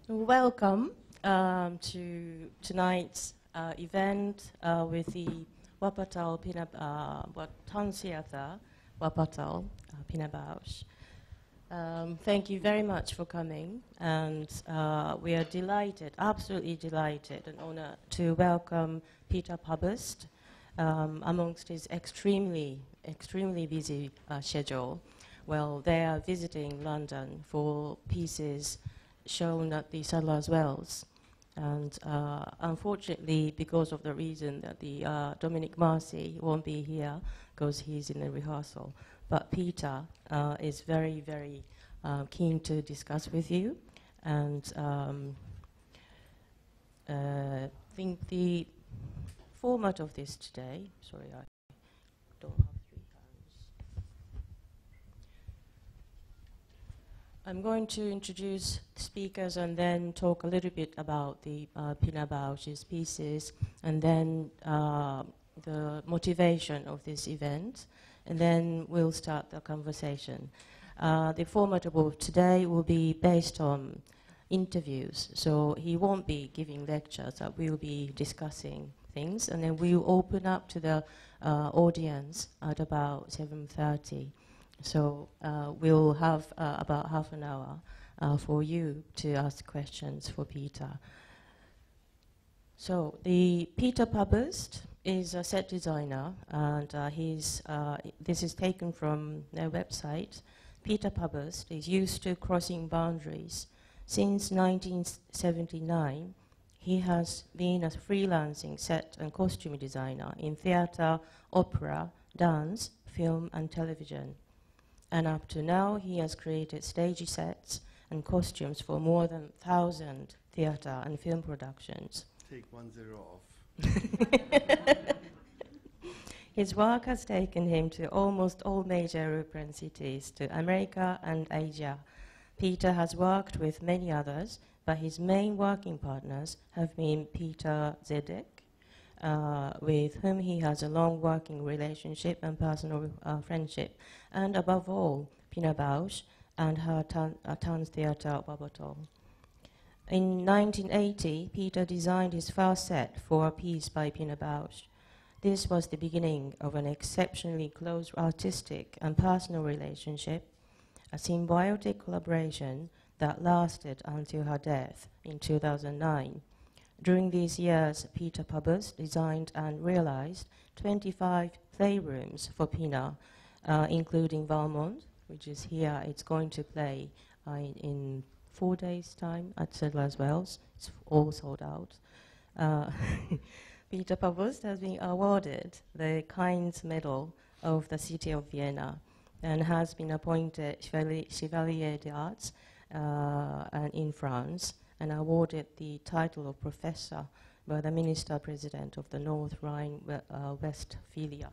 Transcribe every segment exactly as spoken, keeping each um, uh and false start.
Welcome um, to tonight's uh, event uh, with the Wuppertal Pina, uh, Tanztheater Wuppertal, uh, Pina Bausch. Um, thank you very much for coming, and uh, we are delighted, absolutely delighted and honored to welcome Peter Pabst um, amongst his extremely, extremely busy uh, schedule. Well, they are visiting London for pieces shown at the Sadler's Wells. And uh, unfortunately, because of the reason that the uh, Dominique Marcy won't be here because he's in a rehearsal. But Peter uh, is very, very uh, keen to discuss with you. And um, uh, I think the format of this today, sorry, I don't have three hands. I'm going to introduce speakers and then talk a little bit about the uh, Pina Bausch's pieces and then uh, the motivation of this event, and then we'll start the conversation. Uh, the format of today will be based on interviews, so he won't be giving lectures, but we'll be discussing things, and then we'll open up to the uh, audience at about seven thirty. So uh, we'll have uh, about half an hour uh, for you to ask questions for Peter. So the Peter Pabst is a set designer, and uh, he's, uh, this is taken from their website. Peter Pabst is used to crossing boundaries. Since nineteen seventy-nine, he has been a freelancing set and costume designer in theater, opera, dance, film, and television. And up to now, he has created stage sets and costumes for more than one thousand theater and film productions. Take one zero off. His work has taken him to almost all major European cities, to America and Asia. Peter has worked with many others, but his main working partners have been Peter Zedek, Uh, with whom he has a long working relationship and personal uh, friendship, and above all, Pina Bausch and her tan uh, Tanztheater Wuppertal. In nineteen eighty, Peter designed his first set for a piece by Pina Bausch. This was the beginning of an exceptionally close artistic and personal relationship, a symbiotic collaboration that lasted until her death in two thousand nine. During these years, Peter Pabst designed and realized twenty-five playrooms for Pina, uh, including Valmont, which is here. It's going to play uh, in, in four days' time at Sadler's Wells. It's all sold out. Uh, Peter Pabst has been awarded the Kind's Medal of the City of Vienna and has been appointed Chevalier des Arts uh, and in France, and awarded the title of professor by the Minister-President of the North Rhine-Westphalia.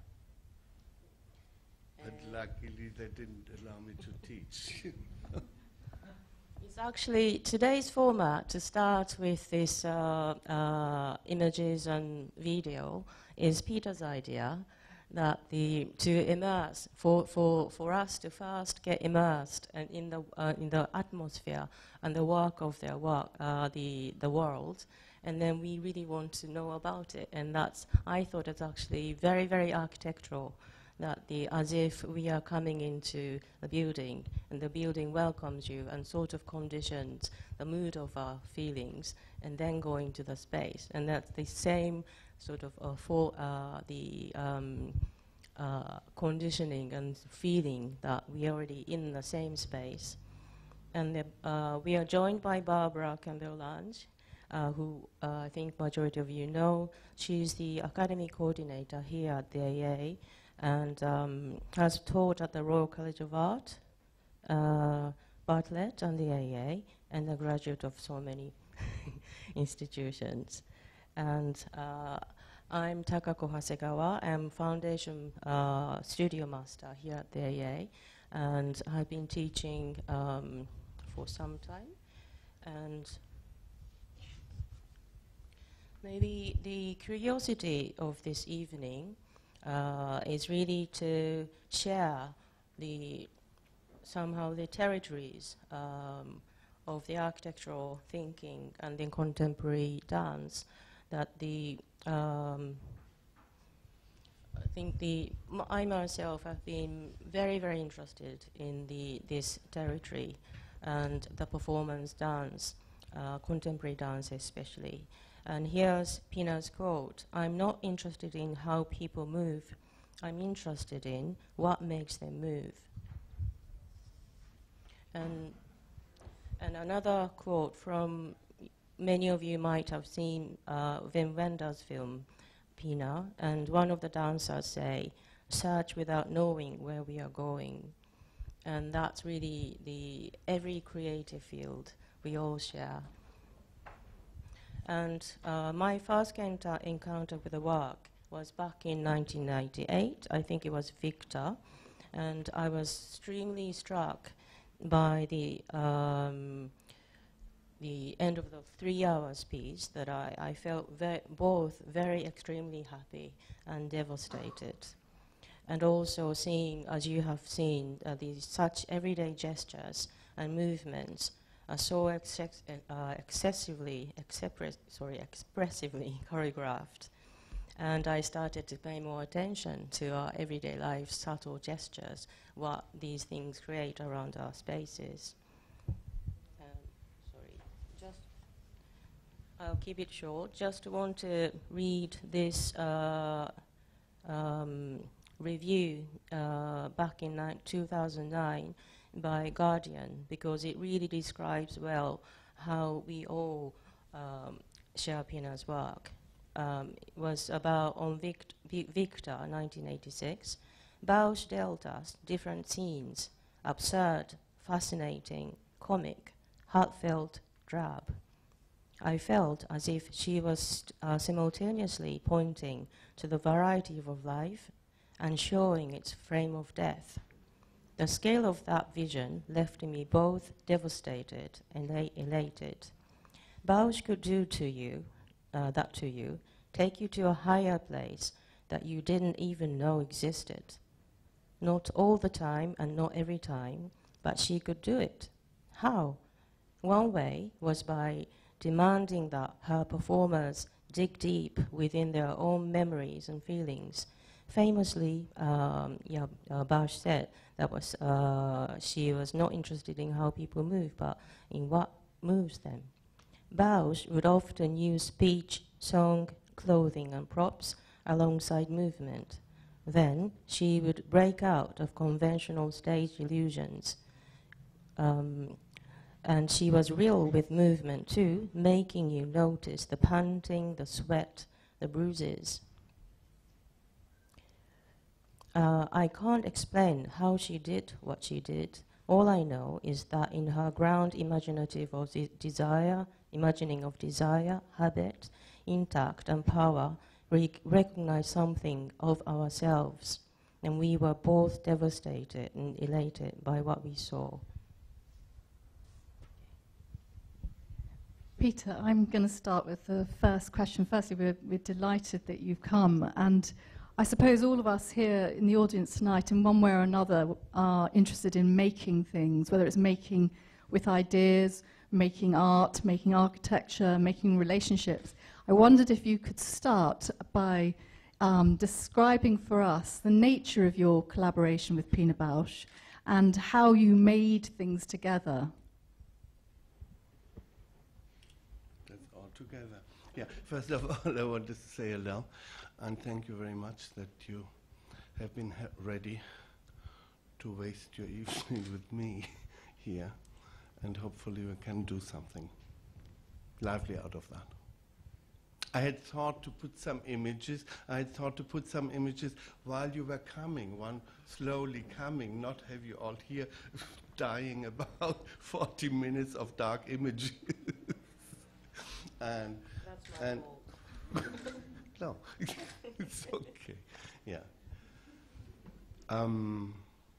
But luckily they didn't allow me to teach. It's actually today's format, to start with this uh, uh, images and video, is Peter's idea, that the to immerse for for for us to first get immersed and in the uh, in the atmosphere and the work of their work, uh, the the world, and then we really want to know about it. And that's, I thought it's actually very, very architectural, that the as if we are coming into the building and the building welcomes you and sort of conditions the mood of our feelings, and then going to the space. And that's the same sort of uh, for uh, the um, uh, conditioning and feeling that we are already in the same space. And the, uh, we are joined by Barbara Campbell-Lange, uh, who uh, I think majority of you know. She's the academy coordinator here at the A A, and um, has taught at the Royal College of Art, uh, Bartlett and the A A, and a graduate of so many institutions. And uh, I'm Takako Hasegawa. I'm foundation uh, studio master here at the A A, and I've been teaching um, for some time. And maybe the curiosity of this evening uh, is really to share the somehow the territories um, of the architectural thinking and in contemporary dance, that the um, I think the m I myself have been very very interested in the this territory and the performance dance, uh, contemporary dance especially. And here's Pina's quote: "I'm not interested in how people move. I'm interested in what makes them move." And, and another quote from, many of you might have seen uh, Wim Wenders' film, Pina, and one of the dancers say, "Search without knowing where we are going." And that's really the every creative field we all share. And uh, my first encounter with the work was back in nineteen ninety-eight. I think it was Victor, and I was extremely struck by the um, the end of the three hours piece that I, I felt ve both very extremely happy and devastated. And also seeing, as you have seen, uh, these such everyday gestures and movements are so excess uh, excessively, express sorry, expressively choreographed. And I started to pay more attention to our everyday life, subtle gestures, what these things create around our spaces. Um, sorry, just, I'll keep it short. Just want to read this uh, um, review uh, back in two thousand nine by Guardian, because it really describes well how we all um, share Pina's work. Um, it was about on Vict Victor, nineteen eighty-six. Bausch dealt us different scenes: absurd, fascinating, comic, heartfelt, drab. I felt as if she was uh, simultaneously pointing to the variety of life and showing its frame of death. The scale of that vision left me both devastated and elated. Bausch could do to you, uh, that to you, take you to a higher place that you didn't even know existed. Not all the time and not every time, but she could do it. How? One way was by demanding that her performers dig deep within their own memories and feelings. Famously, um, yeah, uh, Bausch said that was uh, she was not interested in how people move, but in what moves them. Bausch would often use speech, song, clothing, and props alongside movement. Then she would break out of conventional stage illusions. Um, and she was real with movement too, making you notice the panting, the sweat, the bruises. Uh, I can't explain how she did what she did. All I know is that in her ground imaginative of de desire, imagining of desire, habit, intact and power, we recognized something of ourselves, and we were both devastated and elated by what we saw. Peter, I'm going to start with the first question. Firstly, we're, we're delighted that you've come, and I suppose all of us here in the audience tonight, in one way or another, are interested in making things, whether it's making with ideas, making art, making architecture, making relationships. I wondered if you could start by um, describing for us the nature of your collaboration with Pina Bausch and how you made things together. That's all together. Yeah, first of all, I want to say hello. And thank you very much that you have been ha ready to waste your evening with me here. And hopefully we can do something lively out of that. I had thought to put some images. I had thought to put some images while you were coming, one slowly coming, not have you all here dying about forty minutes of dark images. and That's my and fault. No, it's okay. Yeah. Um,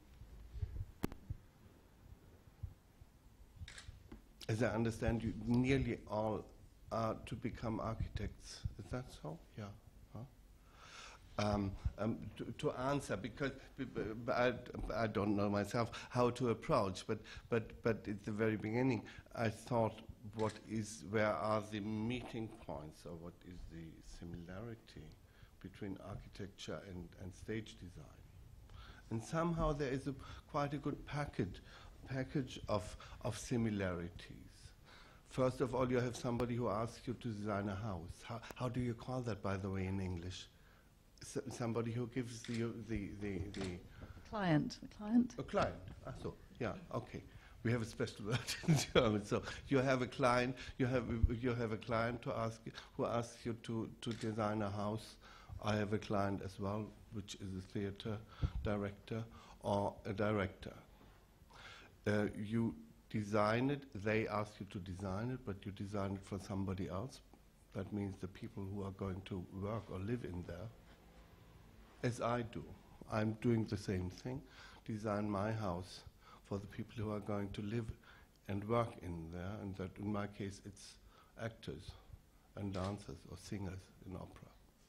as I understand, you nearly all are to become architects. Is that so? Yeah. Huh? um, um, to, to answer, because b b b I, I don't know myself how to approach, but, but, but at the very beginning I thought, what is, where are the meeting points, or what is the similarity between architecture and, and stage design? And somehow there is a, quite a good package, package of, of similarities. First of all, you have somebody who asks you to design a house. How, how do you call that, by the way, in English? S somebody who gives the, the, the, the... Client. A client? A client. Ah, so, yeah, okay. We have a special word in German. So you have a client, you have, you have a client to ask you, who asks you to, to design a house. I have a client as well, which is a theater director or a director. Uh, you design it, they ask you to design it, but you design it for somebody else. That means the people who are going to work or live in there, as I do. I'm doing the same thing, design my house for the people who are going to live and work in there, and that in my case it's actors and dancers or singers in opera.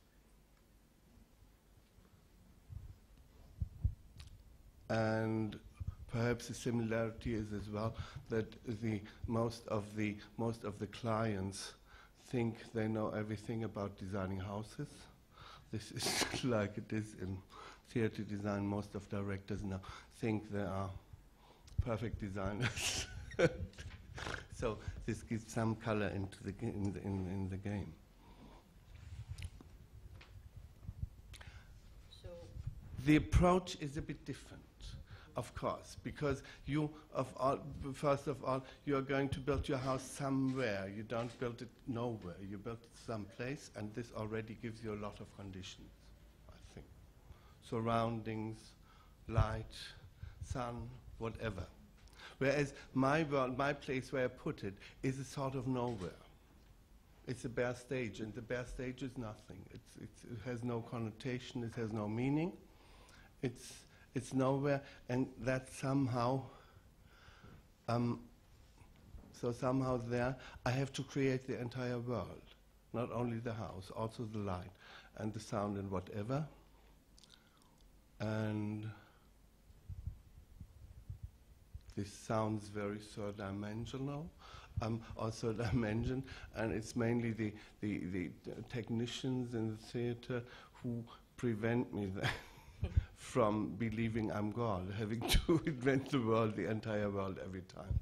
And perhaps the similarity is as well that the most of the most of the clients think they know everything about designing houses. This is like it is in theater design. Most of directors now think they are perfect designers. So this gives some color into the in the, in, in the game. So the approach is a bit different. Of course, because you, of all, first of all, you are going to build your house somewhere. You don't build it nowhere. You build it someplace, and this already gives you a lot of conditions, I think. Surroundings, light, sun, whatever. Whereas my world, my place where I put it, is a sort of nowhere. It's a bare stage, and the bare stage is nothing. It's, it's, it has no connotation. It has no meaning. It's It's nowhere, and that somehow, um, so somehow there, I have to create the entire world, not only the house, also the light and the sound and whatever. And this sounds very third-dimensional, um, or third-dimension, and it's mainly the, the, the, the technicians in the theater who prevent me then from believing I'm God, having to invent the world, the entire world every time.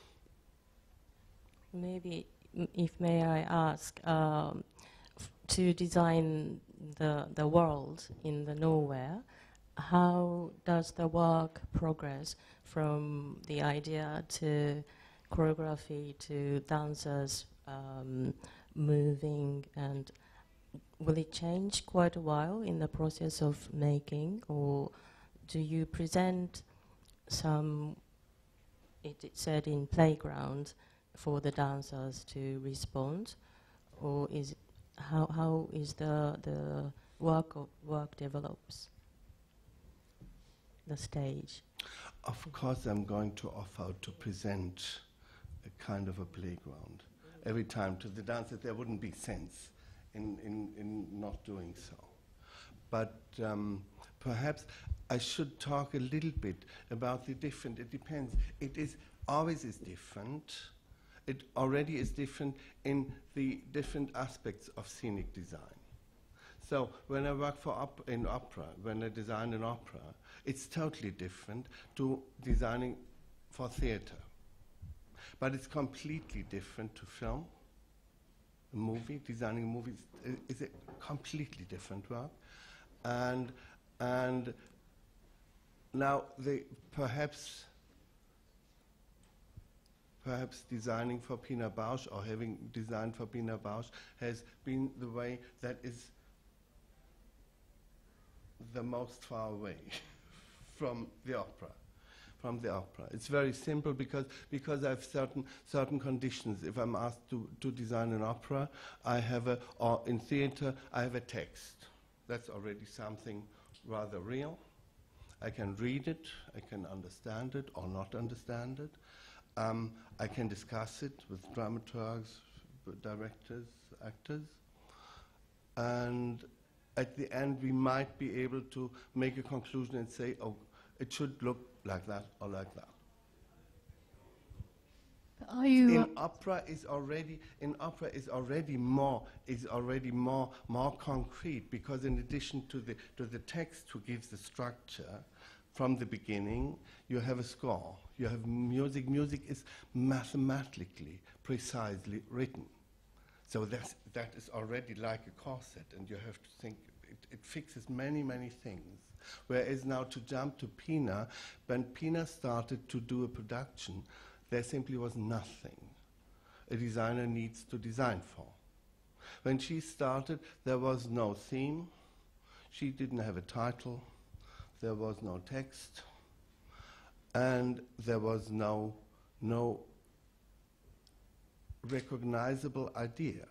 maybe, m- if may I ask, um, f- to design the the world in the nowhere, how does the work progress from the idea to choreography to dancers um, moving, and will it change quite a while in the process of making, or do you present some, it, it said in playground, for the dancers to respond, or is it, how how is the the work of work develops the stage? Of course, I'm going to offer to present a kind of a playground every time to the dancers. There wouldn't be sense in, in, in not doing so. But um, perhaps I should talk a little bit about the different. It depends. It is always is different. It already is different in the different aspects of scenic design. So when I work for op in opera, when I design an opera, it's totally different to designing for theater. But it's completely different to film, a movie. Designing movies is a completely different work. And, and now the perhaps Perhaps designing for Pina Bausch, or having designed for Pina Bausch, has been the way that is the most far away from the opera. From the opera. It's very simple because because I have certain certain conditions. If I'm asked to, to design an opera, I have a, or in theater, I have a text. That's already something rather real. I can read it, I can understand it or not understand it. Um, I can discuss it with dramaturgs, with directors, actors, and at the end we might be able to make a conclusion and say, oh, it should look like that or like that. Are you in opera is already in opera is already more is already more more concrete, because in addition to the to the text who gives the structure from the beginning, you have a score, you have music. Music is mathematically precisely written, so that's that is already like a corset, and you have to think it, it fixes many many things. Whereas now to jump to Pina, when Pina started to do a production, there simply was nothing a designer needs to design for. When she started, there was no theme, she didn't have a title, there was no text, and there was no, no recognizable idea.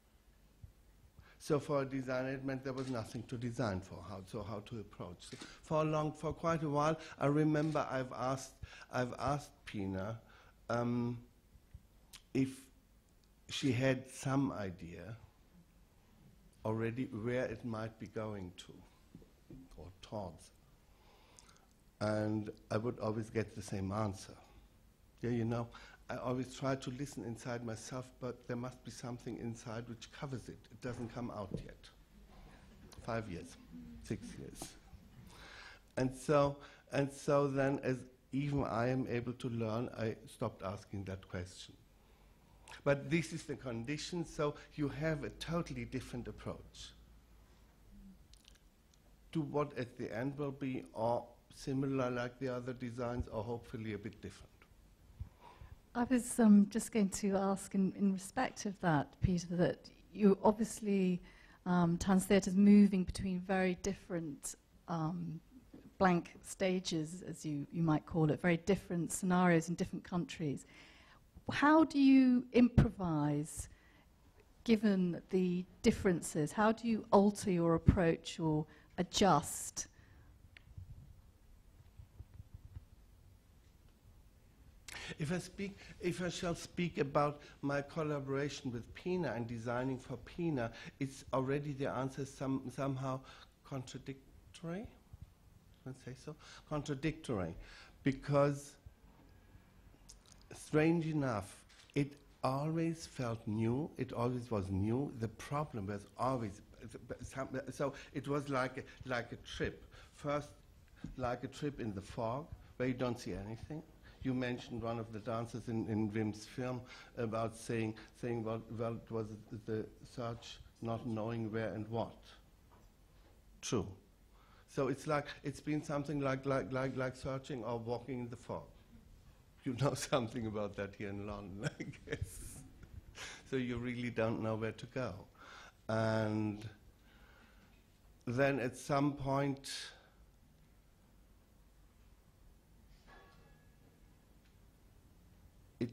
So for a designer, it meant there was nothing to design for, how, so how to approach. So for a long, for quite a while, I remember I've asked, I've asked Pina, Um, if she had some idea already where it might be going to or towards. And I would always get the same answer. Yeah, you know, I always try to listen inside myself, but there must be something inside which covers it. It doesn't come out yet. Five years, six years. And so, and so then as even I am able to learn, I stopped asking that question. But this is the condition, so you have a totally different approach to what at the end will be, or similar like the other designs, or hopefully a bit different. I was um, just going to ask, in, in respect of that, Peter, that you obviously, um, Tanztheater is moving between very different um, blank stages, as you, you might call it, very different scenarios in different countries. How do you improvise, given the differences? How do you alter your approach or adjust? If I speak, if I shall speak about my collaboration with Pina and designing for Pina, it's already the answer some, somehow contradictory. Say so, contradictory, because strange enough, it always felt new, it always was new. The problem was always, so it was like a, like a trip. First, like a trip in the fog, where you don't see anything. You mentioned one of the dancers in, in Wim's film about saying, saying well, well, it was the search, not knowing where and what. True. So it's like, it's been something like, like, like, like searching or walking in the fog. You know something about that here in London, I guess. So you really don't know where to go. And then at some point, it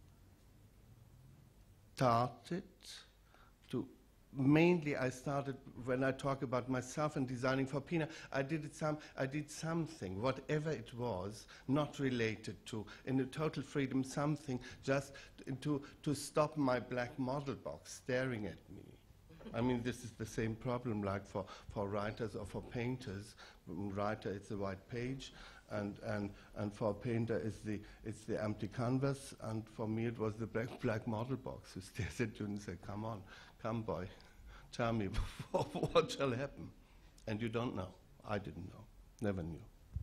started to mainly I started, when I talk about myself and designing for Pina, I did it some, I did something, whatever it was, not related to, in a total freedom, something just to, to stop my black model box staring at me. I mean, this is the same problem like for, for writers or for painters. Writer, it's a white page, and, and, and for a painter, it's the, it's the empty canvas, and for me, it was the black, black model box who stares at you and says, come on, come boy, tell me what shall happen. And you don't know. I didn't know, never knew.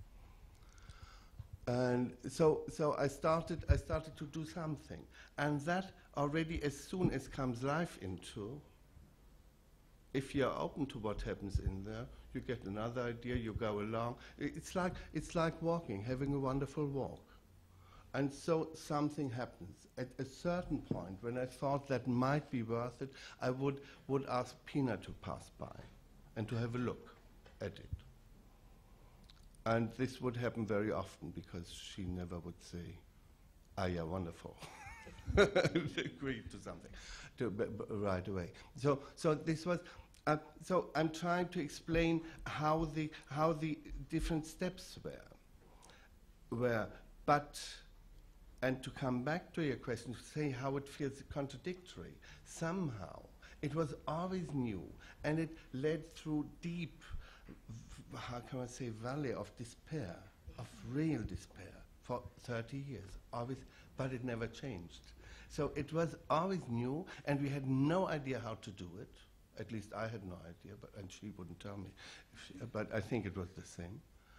And so, so I started, I started to do something. And that already, as soon as comes life into, if you're open to what happens in there, you get another idea, you go along. It's like, it's like walking, having a wonderful walk. And so something happens. At a certain point, when I thought that might be worth it, I would, would ask Pina to pass by and to have a look at it. And this would happen very often, because she never would say, ah, yeah, wonderful. Agree to something to b b right away. So, so this was, uh, so I'm trying to explain how the, how the different steps were. were. But, and to come back to your question, to say how it feels contradictory, somehow It was always new, and it led through deep, v- how can I say, valley of despair, of real despair, for thirty years, always, but it never changed. So it was always new, and we had no idea how to do it. At least I had no idea, but and she wouldn't tell me. If she, but I think it was the same.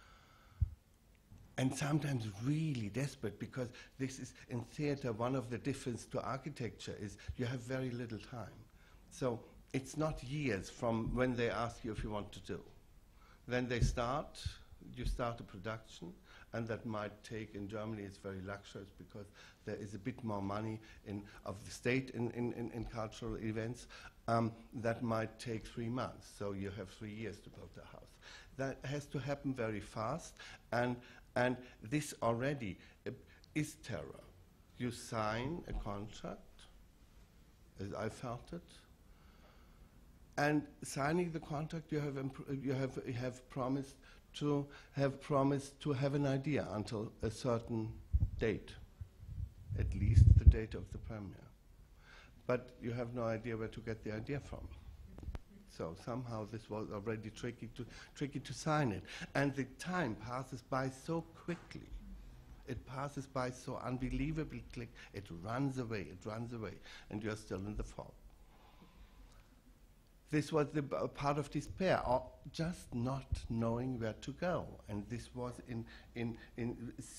And sometimes really desperate, because this is, in theater, one of the difference to architecture is you have very little time. So it's not years from when they ask you if you want to do. Then they start, you start a production, and that might take, in Germany it's very luxurious because there is a bit more money in, of the state in, in, in, in cultural events. Um, that might take three months, so you have three years to build a house. That has to happen very fast, and, and this already uh, is terror. You sign a contract, as I felt it, and signing the contract, you have you have you have promised to have promised to have an idea until a certain date, at least the date of the premiere. But you have no idea where to get the idea from. So somehow this was already tricky to tricky to sign it, and the time passes by so quickly. It passes by so unbelievably quick. It runs away. It runs away, and you are still in the fog. This was the b- part of despair, or just not knowing where to go. And this was in, in, in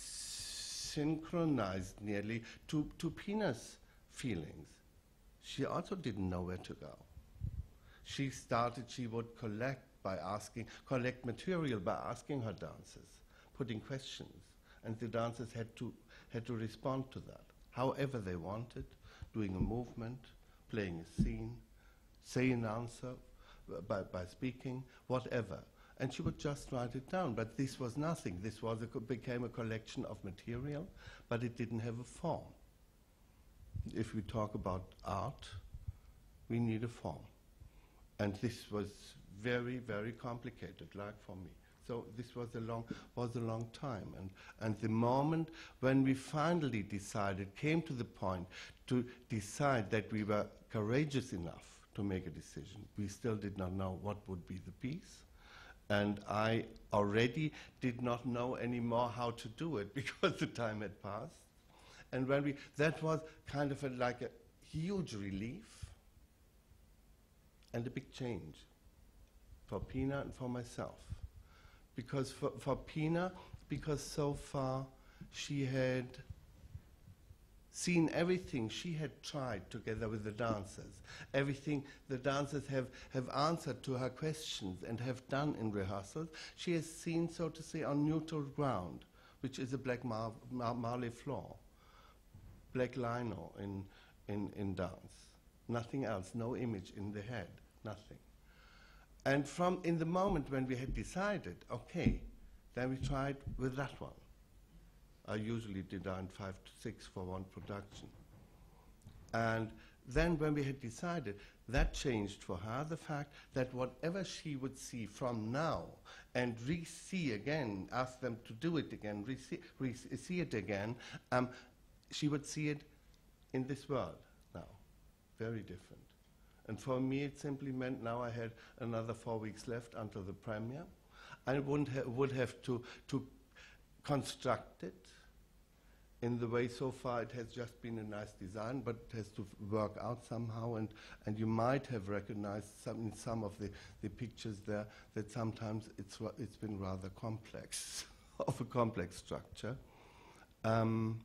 synchronized nearly to, to Pina's feelings. She also didn't know where to go. She started, she would collect by asking, collect material by asking her dancers, putting questions. And the dancers had to, had to respond to that, however they wanted, doing a movement, playing a scene, say an answer uh, by, by speaking, whatever. And she would just write it down. But this was nothing. This was a co- became a collection of material, but it didn't have a form. If we talk about art, we need a form. And this was very, very complicated, like for me. So this was a long, was a long time. And, and the moment when we finally decided, came to the point to decide that we were courageous enough to make a decision. We still did not know what would be the piece. And I already did not know anymore how to do it because the time had passed. And when we, that was kind of a, like a huge relief and a big change for Pina and for myself. Because for, for Pina, because so far she had seen everything she had tried together with the dancers, everything the dancers have, have answered to her questions and have done in rehearsals, she has seen, so to say, on neutral ground, which is a black mar mar marley floor, black lino in, in, in dance, nothing else, no image in the head, nothing. And from in the moment when we had decided, okay, then we tried with that one. I usually designed five to six for one production. And then when we had decided, that changed for her the fact that whatever she would see from now and re-see again, ask them to do it again, re-see, re-see it again, um, she would see it in this world now, very different. And for me, it simply meant now I had another four weeks left until the premiere. I wouldn't ha would have to, to construct it in the way so far it has just been a nice design, but it has to work out somehow. And, and you might have recognized some, in some of the, the pictures there that sometimes it's, it's been rather complex, of a complex structure. Um,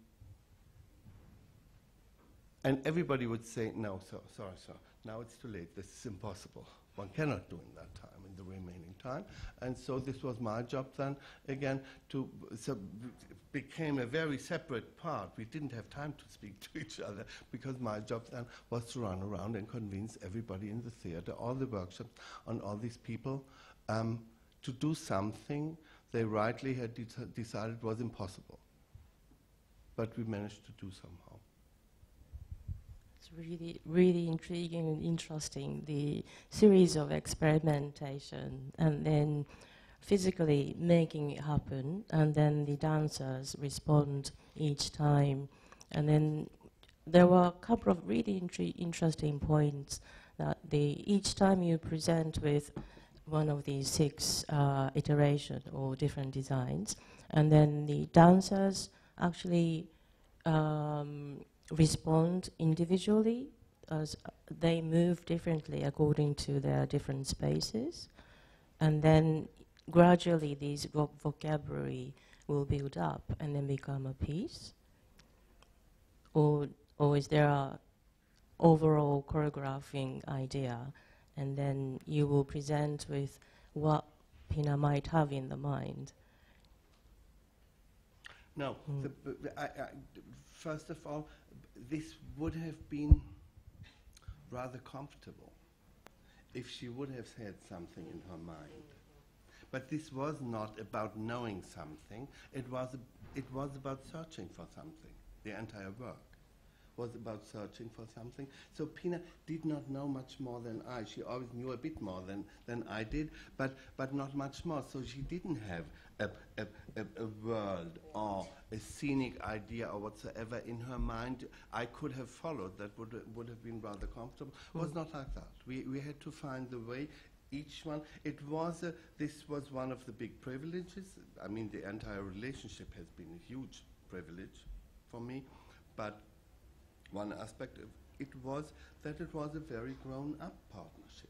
and everybody would say, no, so, sorry, sir. Now it's too late. This is impossible. One cannot do in that time, in the remaining time. And so this was my job then, again, to so became a very separate part. We didn't have time to speak to each other because my job then was to run around and convince everybody in the theater, all the workshops, on all these people um, to do something they rightly had de decided was impossible. But we managed to do somehow. It's really, really intriguing and interesting, the series of experimentation and then physically making it happen, and then the dancers respond each time. And then there were a couple of really intri interesting points that the each time you present with one of these six uh, iterations or different designs, and then the dancers actually um, respond individually as they move differently according to their different spaces, and then gradually these vo vocabulary will build up and then become a piece, or or is there a overall choreographing idea, and then you will present with what Pina might have in the mind? No, Mm. the, b- b- I, I, first of all, this would have been rather comfortable if she would have said something in her mind. But this was not about knowing something, it was, a, it was about searching for something. The entire work was about searching for something. So Pina did not know much more than I. She always knew a bit more than, than I did, but, but not much more. So she didn't have a, a, a, a world or a scenic idea or whatsoever in her mind I could have followed. That would, would have been rather comfortable. It was not like that. We, we had to find the way. Each one, it was a, this was one of the big privileges. I mean, the entire relationship has been a huge privilege for me, but one aspect of it was that it was a very grown-up partnership.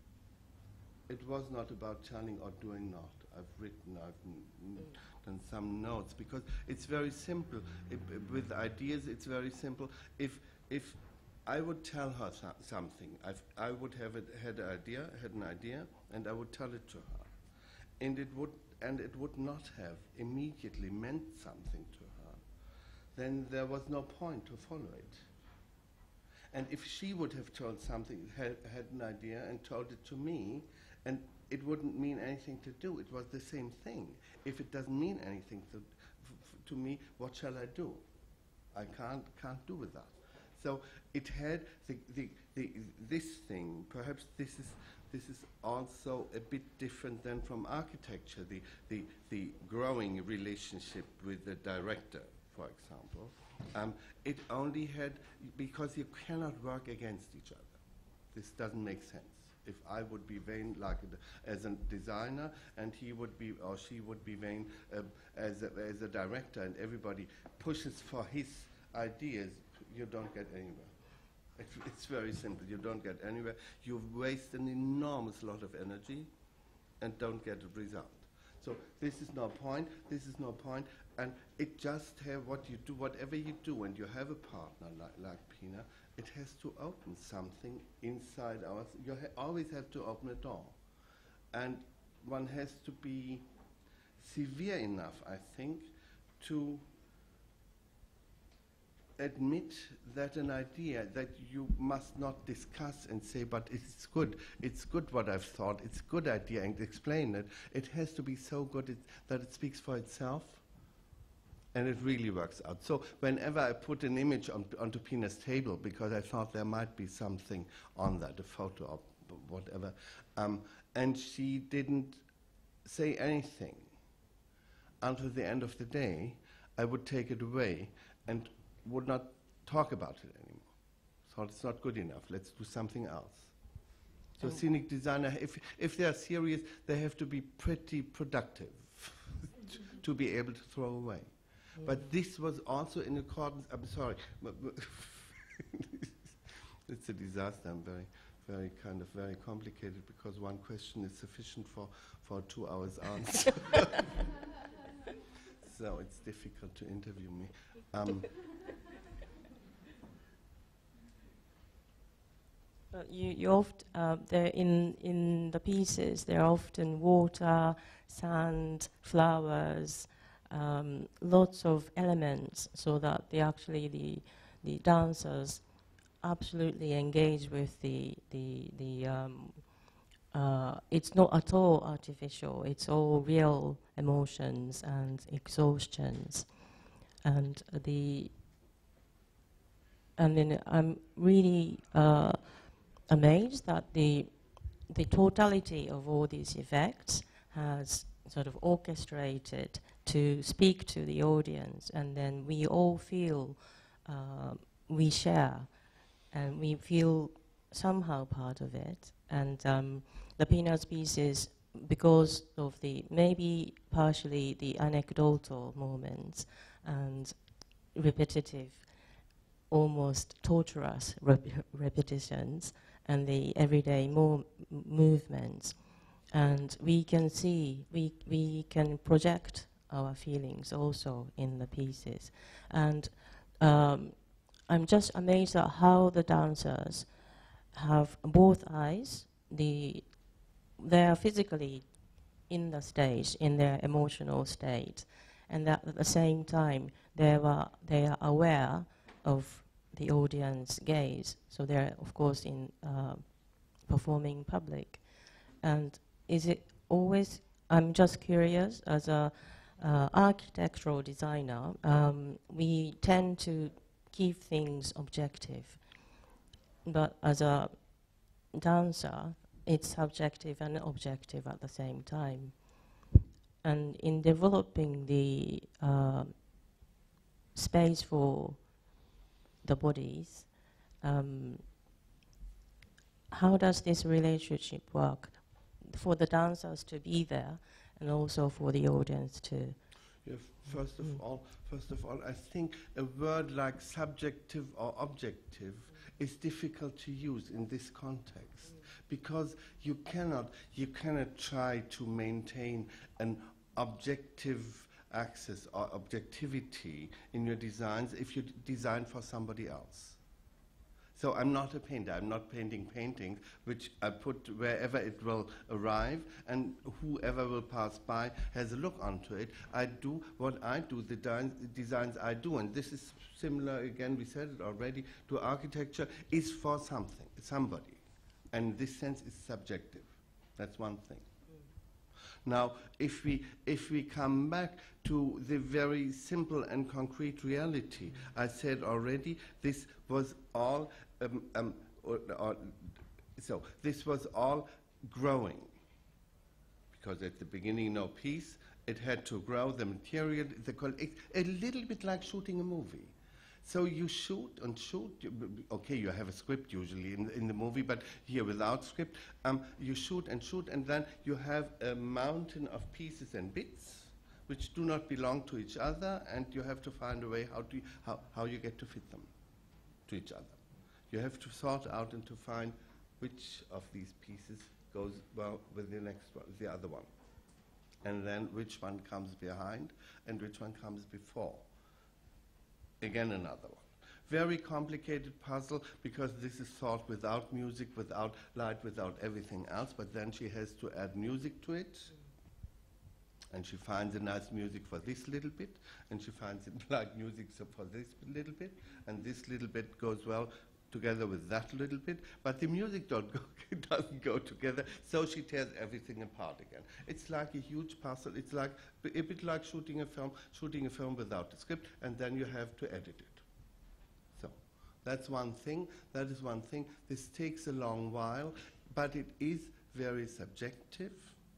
It was not about telling or doing not. I've written, I've n- n- done some notes, because it's very simple. It, with ideas, it's very simple. If, if I would tell her so something, I've, I would have it, had an idea, had an idea, and I would tell it to her, and it would, and it would not have immediately meant something to her, then there was no point to follow it. And if she would have told something, had, had an idea and told it to me, and it wouldn't mean anything to do, it was the same thing. If it doesn't mean anything to, f f to me, what shall I do? I can't, can't do with that. So it had the, the, the, this thing, perhaps this is, this is also a bit different than from architecture, the, the, the growing relationship with the director, for example. Um, it only had, because you cannot work against each other. This doesn't make sense. If I would be vain like a, as a designer, and he would be, or she would be vain uh, as, a, as a director, and everybody pushes for his ideas, you don't get anywhere. It, it's very simple. You don't get anywhere. You waste an enormous lot of energy and don't get a result. So this is no point, this is no point, and it just have what you do, whatever you do, and you have a partner like, like Pina, it has to open something inside ours. You ha always have to open a door. And one has to be severe enough, I think, to admit that an idea that you must not discuss and say, but it's good, it's good what I've thought, it's a good idea, and explain it. It has to be so good it, that it speaks for itself, and it really works out. So whenever I put an image on, onto Pina's table, because I thought there might be something on that, a photo or whatever, um, and she didn't say anything until the end of the day, I would take it away and would not talk about it anymore. So it's not good enough. Let's do something else. So oh. Scenic designer, if, if they are serious, they have to be pretty productive to be able to throw away. Mm. But this was also in accordance, I'm sorry, it's a disaster. I'm very, very kind of very complicated, because one question is sufficient for, for two hours answer. So it's difficult to interview me. Um, Uh, you, you oft, uh, there in in the pieces, there are often water, sand, flowers, um, lots of elements, so that they actually the the dancers absolutely engage with the the the. Um, uh, it's not at all artificial. It's all real emotions and exhaustions, and the. And then I'm really. Uh, amazed that the the totality of all these effects has sort of orchestrated to speak to the audience, and then we all feel uh, we share, and we feel somehow part of it. And um, the Pina's pieces, because of the, maybe partially the anecdotal moments and repetitive, almost torturous rep repetitions, and the everyday mo movements. And we can see, we, we can project our feelings also in the pieces. And um, I'm just amazed at how the dancers have both eyes. The, they are physically in the stage, in their emotional state, and that at the same time they are, they are aware of the audience gaze. So they're, of course, in uh, performing public. And is it always, I'm just curious, as a uh, architectural designer, um, we tend to keep things objective. But as a dancer, it's subjective and objective at the same time. And in developing the uh, space for the bodies, um, how does this relationship work for the dancers to be there and also for the audience to? Yeah, first of Mm. all, first of all, I think a word like subjective or objective is difficult to use in this context, because you cannot, you cannot try to maintain an objective access or objectivity in your designs if you d design for somebody else. So I'm not a painter. I'm not painting paintings which I put wherever it will arrive, and whoever will pass by has a look onto it. I do what I do, the designs I do, and this is similar, again, we said it already, to architecture, is for something, somebody. And this sense is subjective. That's one thing. Now, if we, if we come back to the very simple and concrete reality, I said already, this was all, um, um, or, or, so this was all growing. Because at the beginning, no piece, it had to grow, the material, the a little bit like shooting a movie. So you shoot and shoot. You, okay, you have a script usually in, in the movie, but here without script, um, you shoot and shoot, and then you have a mountain of pieces and bits which do not belong to each other, and you have to find a way how, do you, how, how you get to fit them to each other. You have to sort out and to find which of these pieces goes well with the next one, the other one, and then which one comes behind and which one comes before. Again, another one. Very complicated puzzle, because this is thought without music, without light, without everything else, but then she has to add music to it, and she finds a nice music for this little bit, and she finds it like music so for this little bit, and this little bit goes well together with that little bit, but the music don't go, doesn't go together, so she tears everything apart again. It's like a huge puzzle. It's like a bit like shooting a film, shooting a film without a script, and then you have to edit it. So that's one thing. That is one thing. This takes a long while, but it is very subjective.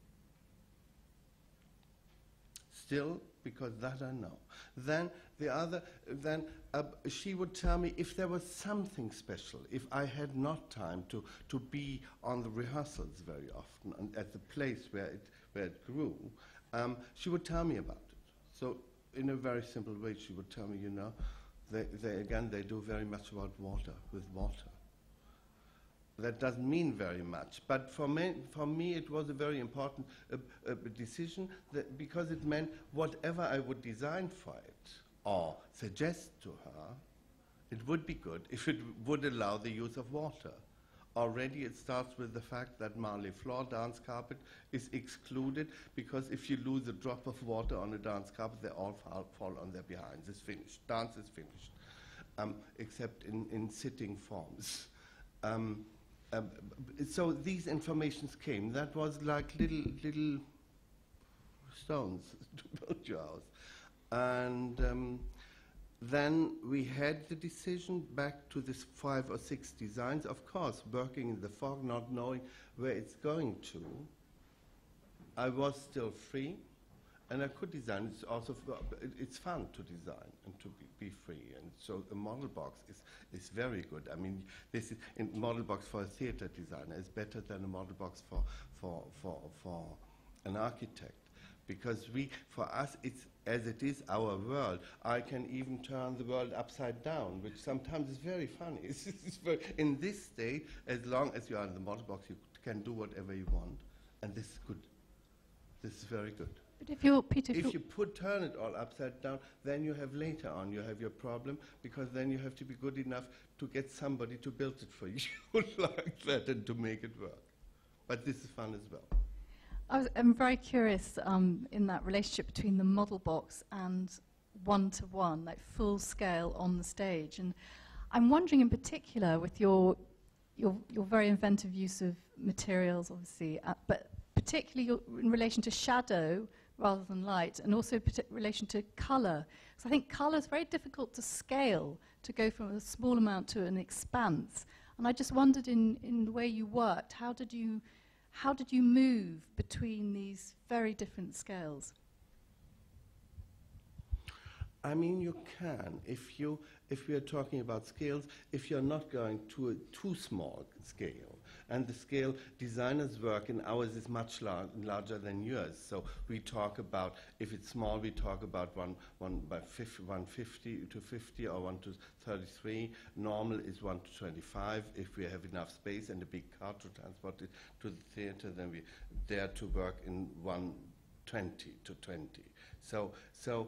Still, because that I know. Then the other, then uh, she would tell me if there was something special, if I had not time to, to be on the rehearsals very often and at the place where it, where it grew, um, she would tell me about it. So in a very simple way, she would tell me, you know, they, they again, they do very much about water, with water. That doesn't mean very much, but for me, for me it was a very important uh, uh, decision, that because it meant whatever I would design for it or suggest to her, it would be good if it would allow the use of water. Already it starts with the fact that Marley floor dance carpet is excluded, because if you lose a drop of water on a dance carpet, they all fall, fall on their behinds. It's finished. Dance is finished, um, except in, in sitting forms. Um, Um, so these informations came. That was like little little stones to build your house. And um, then we had the decision back to this five or six designs. Of course, working in the fog, not knowing where it's going to, I was still free. And I could design. It's also f- it, it's fun to design and to be, be free. And so a model box is is very good. I mean, this is a model box for a theater designer is better than a model box for for for for an architect, because we for us it's as it is our world. I can even turn the world upside down, which sometimes is very funny. It's, it's very, in this state, as long as you are in the model box, you can do whatever you want, and this is good. This is very good. But if you're, Peter, if, If you're you put turn it all upside down, then you have later on you have your problem, because then you have to be good enough to get somebody to build it for you like that and to make it work. But this is fun as well. I was, I'm very curious um, in that relationship between the model box and one-to-one, like full scale on the stage. And I'm wondering in particular with your your, your very inventive use of materials, obviously, uh, but particularly your, in relation to shadow rather than light, and also in relation to colour. Because I think colour is very difficult to scale, to go from a small amount to an expanse. And I just wondered in, in the way you worked, how did you How did you move between these very different scales? I mean, you can if you if we are talking about scales. If you're not going to a too small scale, and the scale designers work in ours is much lar- larger than yours. So we talk about, if it's small, we talk about one one by fifty, one fifty to fifty or one to thirty-three. Normal is one to twenty-five. If we have enough space and a big car to transport it to the theater, then we dare to work in one twenty to twenty. So so.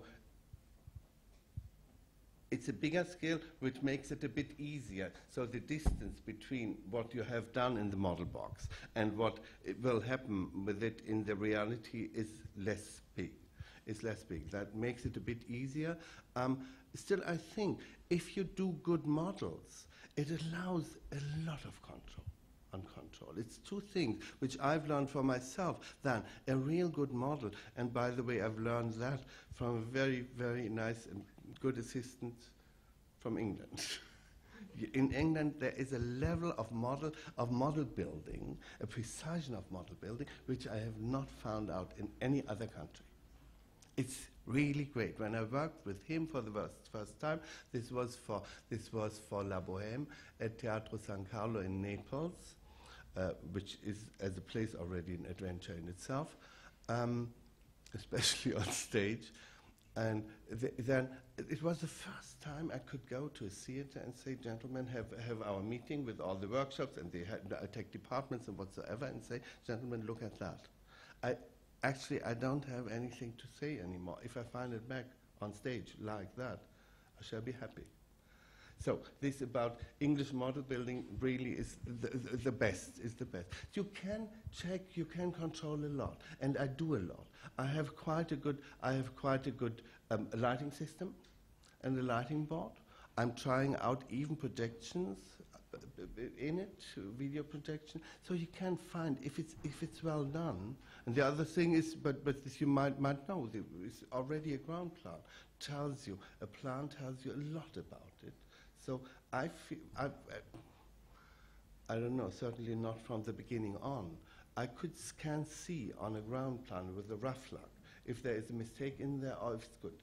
It's a bigger scale, which makes it a bit easier. So the distance between what you have done in the model box and what it will happen with it in the reality is less big. Is less big. That makes it a bit easier. Um, still, I think if you do good models, it allows a lot of control. On control. It's two things which I've learned for myself. Then a real good model, and by the way, I've learned that from a very, very nice and good assistant from England. In England, there is a level of model of model building, a precision of model building, which I have not found out in any other country. It's really great. When I worked with him for the first, first time, this was for this was for La Bohème at Teatro San Carlo in Naples, uh, which is as a place already an adventure in itself, um, especially on stage. And th- then it was the first time I could go to a theater and say, gentlemen, have have our meeting with all the workshops and the uh, tech departments and whatsoever, and say, gentlemen, look at that. I actually I don't have anything to say anymore. If I find it back on stage like that, I shall be happy. So this about English model building really is the, the, the best, is the best. You can check, you can control a lot, and I do a lot. I have quite a good, I have quite a good um, lighting system and a lighting board. I'm trying out even projections in it, video projection, so you can find if it's if it's well done. And the other thing is, but but this you might might know, it's already a ground plan. Tells you a plan tells you a lot about it. So I feel, I, I, I don't know, certainly not from the beginning on. I could can see on a ground plan with a rough look if there is a mistake in there or if it's good.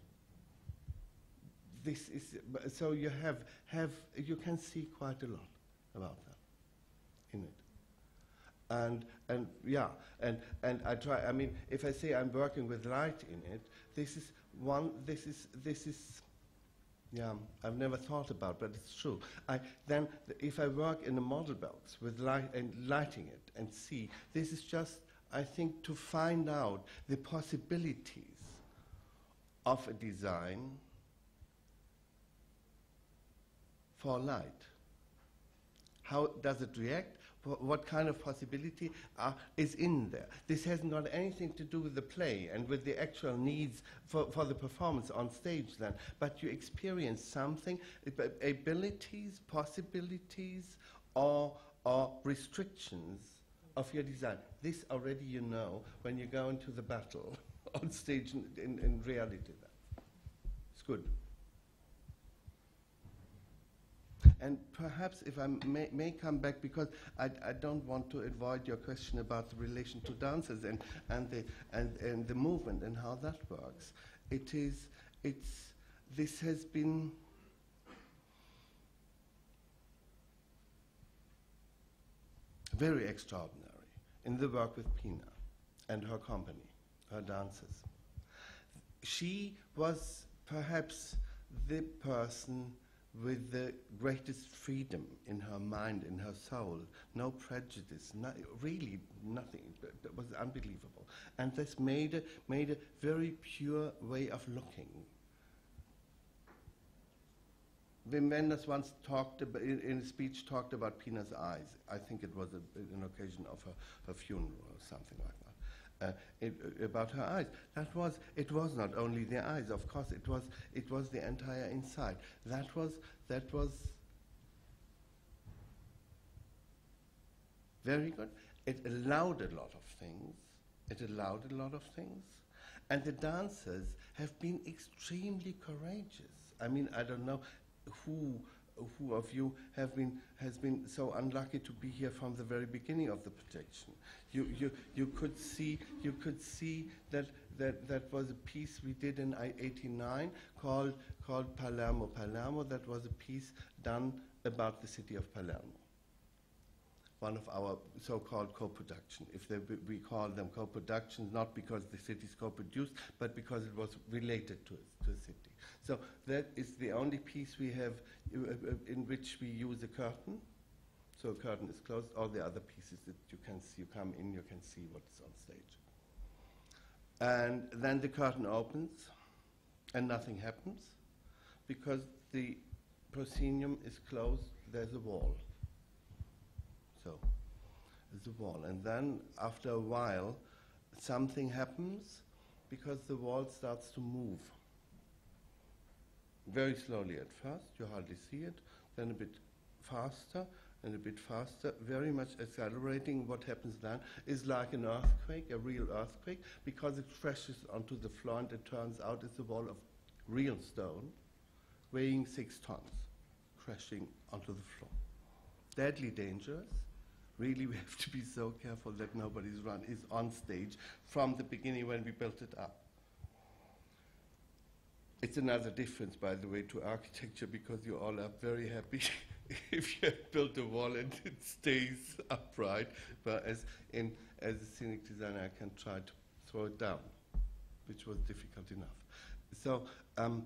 This is, so you have, have, you can see quite a lot about that in it. And, and yeah, and, and I try, I mean, if I say I'm working with light in it, this is one, this is, this is, yeah, I've never thought about, but it's true. I, then, th- if I work in a model box with light and lighting it and see, this is just, I think, to find out the possibilities of a design for light. How does it react? What kind of possibility uh, is in there? This hasn't got anything to do with the play and with the actual needs for, for the performance on stage then, but you experience something, abilities, possibilities, or, or restrictions of your design. This already you know when you go into the battle on stage in, in, in reality then. It's good. and perhaps if I may, may come back, because I, I don't want to avoid your question about the relation to dancers and, and, the, and, and the movement and how that works. It is, it's, this has been very extraordinary in the work with Pina and her company, her dancers. She was perhaps the person with the greatest freedom in her mind, in her soul, no prejudice, no, really nothing. That was unbelievable. And this made a, made a very pure way of looking. Wim Wenders once talked about, in, in a speech talked about Pina's eyes. I think it was a, an occasion of her, her funeral or something like that. Uh, it, uh, about her eyes. That was, it was not only the eyes, of course, it was, it was the entire inside. That was, that was very good. It allowed a lot of things. It allowed a lot of things. And the dancers have been extremely courageous. I mean, I don't know who who of you have been has been so unlucky to be here from the very beginning of the projection. You you you could see you could see that that that was a piece we did in eighty-nine called called Palermo Palermo. That was a piece done about the city of Palermo. One of our so-called co-production. If they, we call them co-productions, not because the city is co-produced, but because it was related to it, to a city. So that is the only piece we have uh, in which we use a curtain. So a curtain is closed. All the other pieces that you can see, you come in, you can see what's on stage. And then the curtain opens, and nothing happens, because the proscenium is closed, there's a wall. So, there's a wall. And then, after a while, something happens because the wall starts to move. Very slowly at first, you hardly see it, then a bit faster and a bit faster, very much accelerating. What happens then is like an earthquake, a real earthquake, because it crashes onto the floor and it turns out it's a wall of real stone, weighing six tons, crashing onto the floor. Deadly dangerous. Really, we have to be so careful that nobody's run is on stage from the beginning when we built it up. It's another difference, by the way, to architecture, because you all are very happy if you have built a wall and it stays upright. But as in as a scenic designer, I can try to throw it down, which was difficult enough. So. Um,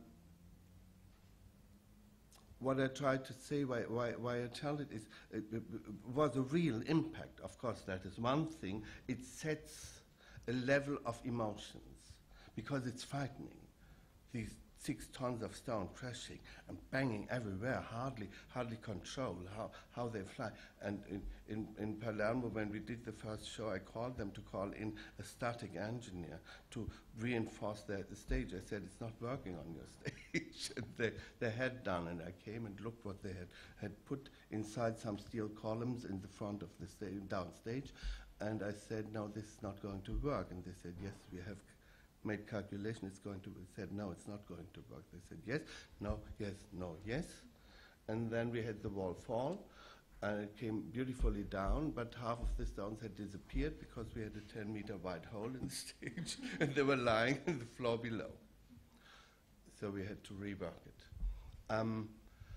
What I tried to say, why, why, why I tell it, is it, it, it was a real impact. Of course, that is one thing. It sets a level of emotions, because it's frightening. These six tons of stone crashing and banging everywhere, hardly, hardly control how, how they fly. And in, in, in Palermo, when we did the first show, I called them to call in a static engineer to reinforce the, the stage. I said, it's not working on your stage. And they, they had done, and I came and looked what they had, had put inside some steel columns in the front of the stage, downstage. And I said, no, this is not going to work. And they said, yes, we have made calculation, it's going to, we said, no, it's not going to work. They said, yes, no, yes, no, yes. And then we had the wall fall, and it came beautifully down, but half of the stones had disappeared because we had a ten meter wide hole in the stage, and they were lying on the floor below. So we had to rework it. Um,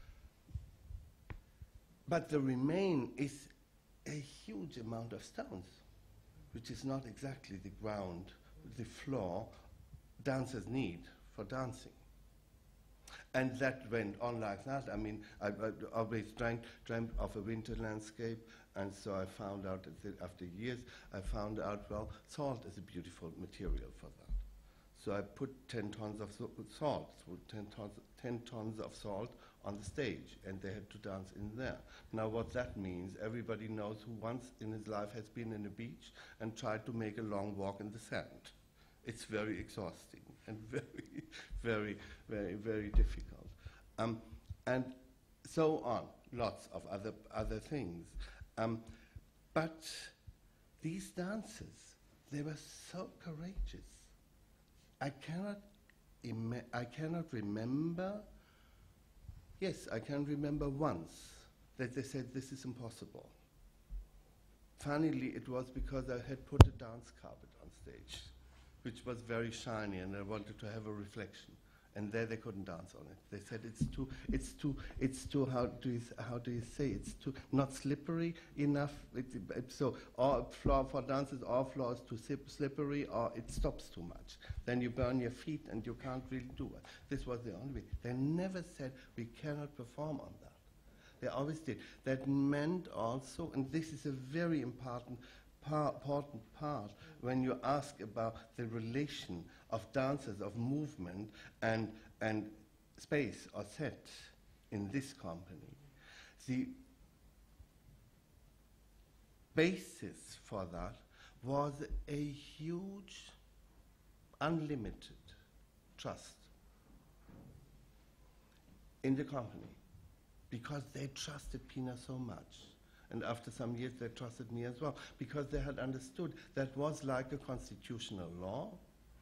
but the remain is a huge amount of stones, which is not exactly the ground, the floor dancers need for dancing. And that went on like that. I mean, I, I always dreamt, dreamt of a winter landscape, and so I found out that after years, I found out, well, salt is a beautiful material for that. So I put ten tons of so salt, so ten tons, ten tons of salt on the stage, and they had to dance in there. Now what that means, everybody knows who once in his life has been in a beach and tried to make a long walk in the sand. It's very exhausting and very, very, very, very difficult. Um, and so on, lots of other, other things. Um, but these dancers, they were so courageous. I cannot, ima I cannot remember Yes, I can remember once that they said this is impossible. Funnily, it was because I had put a dance carpet on stage, which was very shiny, and I wanted to have a reflection. And there they couldn't dance on it. They said it's too, it's too, it's too. How do you, how do you say? It's too not slippery enough. It, it, so all floor for dances, all floor is too slippery, or it stops too much. Then you burn your feet, and you can't really do it. This was the only way. They never said we cannot perform on that. They always did. That meant also, and this is a very important par important part when you ask about the relation of dancers, of movement, and, and space or set in this company. The basis for that was a huge, unlimited trust in the company, because they trusted Pina so much. And after some years, they trusted me as well, because they had understood that was like a constitutional law,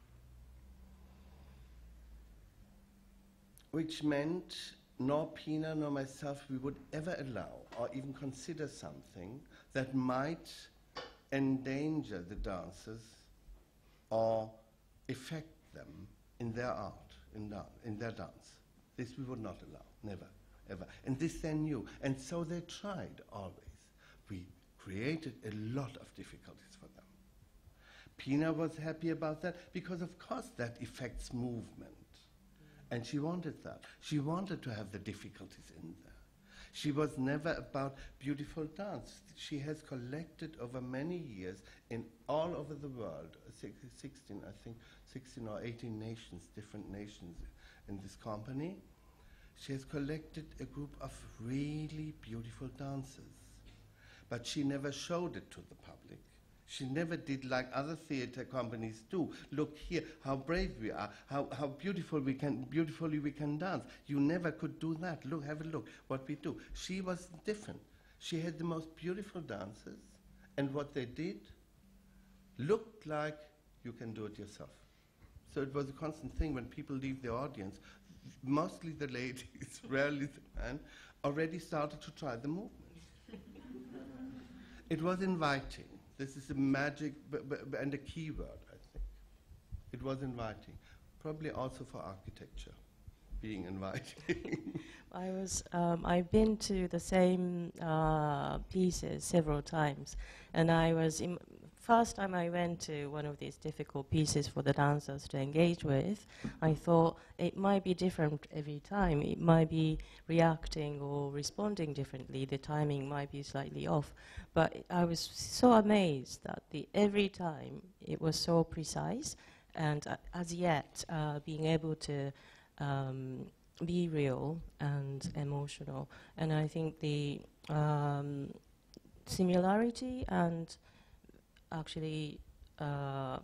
which meant nor Pina nor myself we would ever allow or even consider something that might endanger the dancers or affect them in their art, in, da in their dance. This we would not allow, never, ever. And this they knew, and so they tried always. We created a lot of difficulties for them. Pina was happy about that because, of course, that affects movement. And she wanted that. She wanted to have the difficulties in there. She was never about beautiful dance. She has collected over many years in all over the world, sixteen, I think, sixteen or eighteen nations, different nations in this company. She has collected a group of really beautiful dancers. But she never showed it to the public. She never did like other theater companies do. Look here, how brave we are, how, how beautiful we can, beautifully we can dance. You never could do that. Look, have a look, what we do. She was different. She had the most beautiful dancers, and what they did looked like you can do it yourself. So it was a constant thing when people leave the audience, mostly the ladies, rarely the men, already started to try the movement. It was inviting. This is a magic b b and a key word, I think. It was inviting. Probably also for architecture, being inviting. I was, um, I've been to the same uh, pieces several times, and I was, im first time I went to one of these difficult pieces for the dancers to engage with, I thought it might be different every time. It might be reacting or responding differently. The timing might be slightly off. But I was so amazed that the every time it was so precise, and uh, as yet uh, being able to um, be real and emotional. And I think the um, similarity and actually, uh,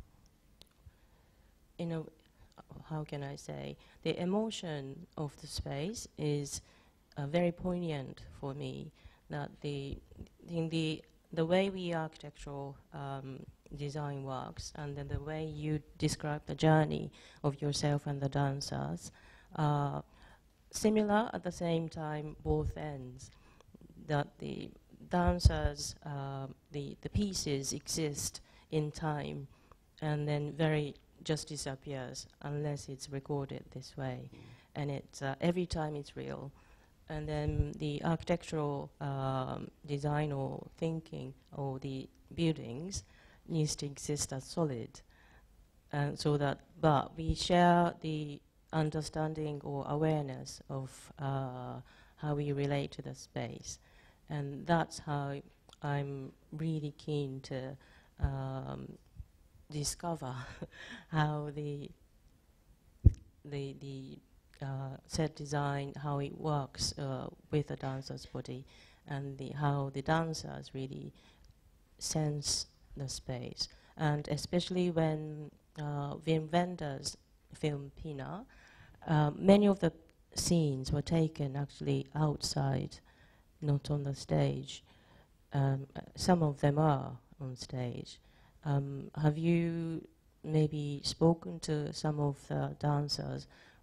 you know, how can I say, the emotion of the space is uh, very poignant for me. That the in the the way we architectural um, design works, and then the way you describe the journey of yourself and the dancers, are similar at the same time, both ends. That the dancers, uh, the, the pieces exist in time and then very just disappears unless it's recorded this way. And it's, uh, every time it's real. And then the architectural um, design or thinking or the buildings needs to exist as solid. And so that, but we share the understanding or awareness of uh, how we relate to the space. And that's how I'm really keen to um, discover how the the the uh, set design, how it works uh, with the dancer's body, and the how the dancers really sense the space. And especially when uh, Wim Wenders filmed Pina, uh, many of the scenes were taken actually outside, not on the stage. Um, uh, some of them are on stage. Um, have you maybe spoken to some of the dancers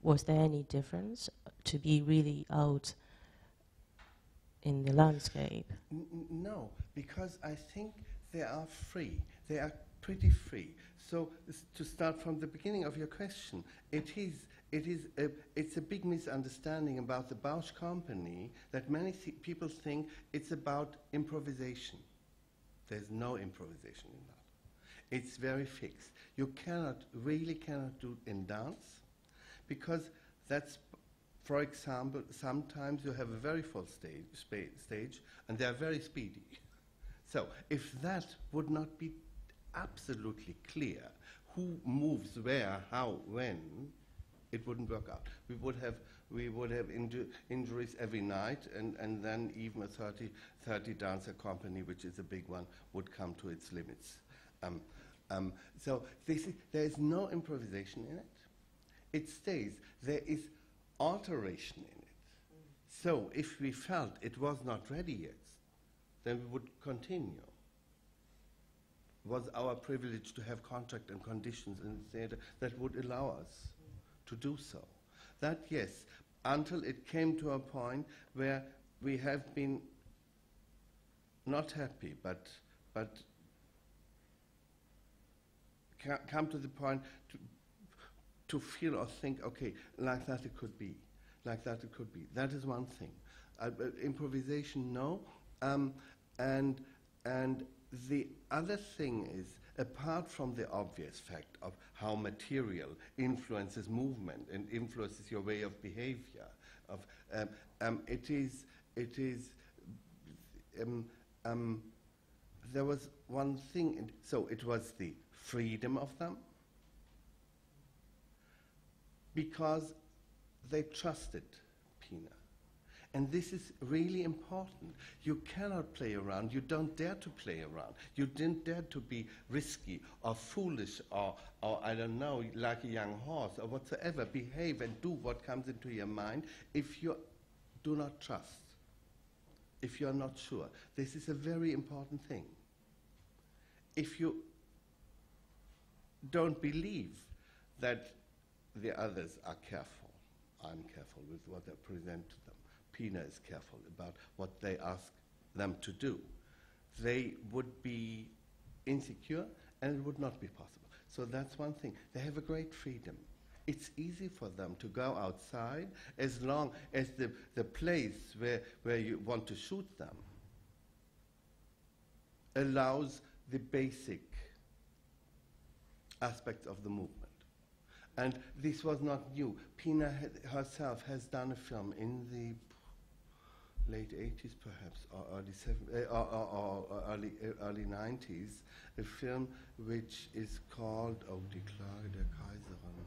was there any difference to be really out in the landscape? N n no, because I think they are free. They are pretty free. So to start from the beginning of your question, it is it is a, it's a big misunderstanding about the Bausch company that many th people think it's about improvisation. There's no improvisation in that. It's very fixed. You cannot really cannot do it in dance, because that's, for example, sometimes you have a very full stage, stage and they are very speedy. So if that would not be absolutely clear, who moves where, how, when, it wouldn't work out. We would have, we would have inju injuries every night, and, and then even a thirty, thirty dancer company, which is a big one, would come to its limits. Um, um, so this is, there is no improvisation in it. It stays. There is alteration in it. Mm. So if we felt it was not ready yet, then we would continue. It was our privilege to have contract and conditions in the theater that would allow us mm. to do so. That, yes, until it came to a point where we have been not happy, but, but ca come to the point to, to feel or think, okay, like that it could be, like that it could be. That is one thing. Uh, uh, improvisation, no. Um, and, and the other thing is, apart from the obvious fact of how material influences movement and influences your way of behavior, of, um, um, it is, it is, um, um, there was one thing, in, so it was the freedom of them, because they trusted Pina. And this is really important. You cannot play around. You don't dare to play around. You didn't dare to be risky or foolish or, or, I don't know, like a young horse or whatsoever. Behave and do what comes into your mind if you do not trust, if you're not sure. This is a very important thing. If you don't believe that the others are careful, I'm careful with what I present to them, Pina is careful about what they ask them to do, they would be insecure and it would not be possible. So that's one thing. They have a great freedom. It's easy for them to go outside as long as the, the place where, where you want to shoot them allows the basic aspects of the movement. And this was not new. Pina herself has done a film in the late eighties, perhaps, or early, seven, uh, or, or, or early, uh, early nineties, a film which is called Oh, die Klage der Kaiserin,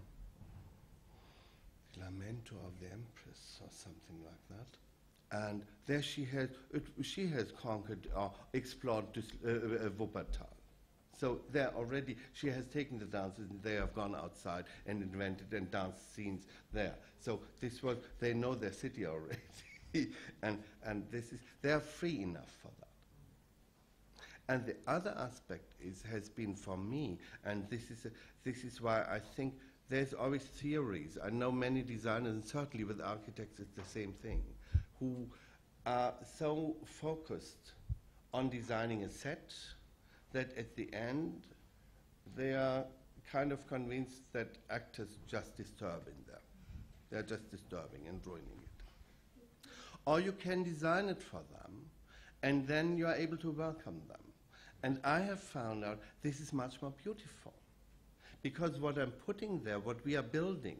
Lamento of the Empress, or something like that. And there she has, it, she has conquered or explored this, uh, uh, Wuppertal. So there already, she has taken the dancers and they have gone outside and invented and danced scenes there. So this was, they know their city already. and, and this is, they are free enough for that. And the other aspect is, has been for me, and this is, a, this is why I think there's always theories. I know many designers, and certainly with architects it's the same thing, who are so focused on designing a set that at the end they are kind of convinced that actors just disturb in there. They're just disturbing and ruining it. Or you can design it for them, and then you are able to welcome them. And I have found out this is much more beautiful, because what I'm putting there, what we are building,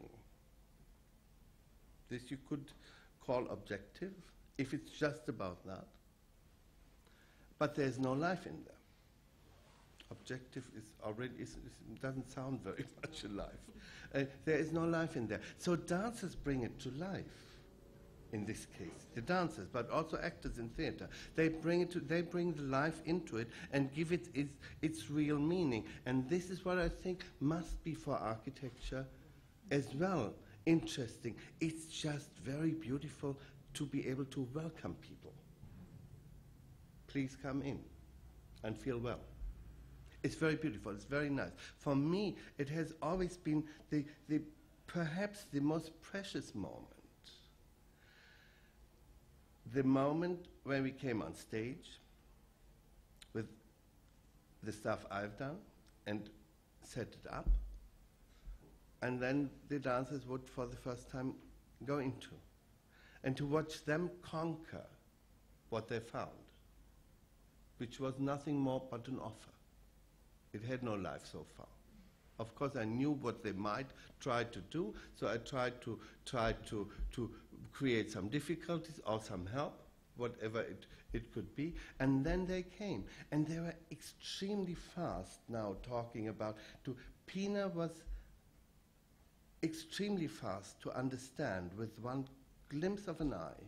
this you could call objective, if it's just about that, but there's no life in there. Objective is already, is, is, doesn't sound very much alive. Uh, there is no life in there. So dancers bring it to life, in this case, the dancers, but also actors in theater. They bring it to, they bring the life into it and give it its, its real meaning. And this is what I think must be for architecture as well. Interesting. It's just very beautiful to be able to welcome people. Please come in and feel well. It's very beautiful, it's very nice. For me, it has always been the, the perhaps the most precious moment, the moment when we came on stage with the stuff I've done and set it up, and then the dancers would for the first time go into, and to watch them conquer what they found, which was nothing more but an offer. It had no life so far. Of course, I knew what they might try to do, so I tried to try to to create some difficulties or some help, whatever it, it could be. And then they came, and they were extremely fast now talking about, to Pina was extremely fast to understand with one glimpse of an eye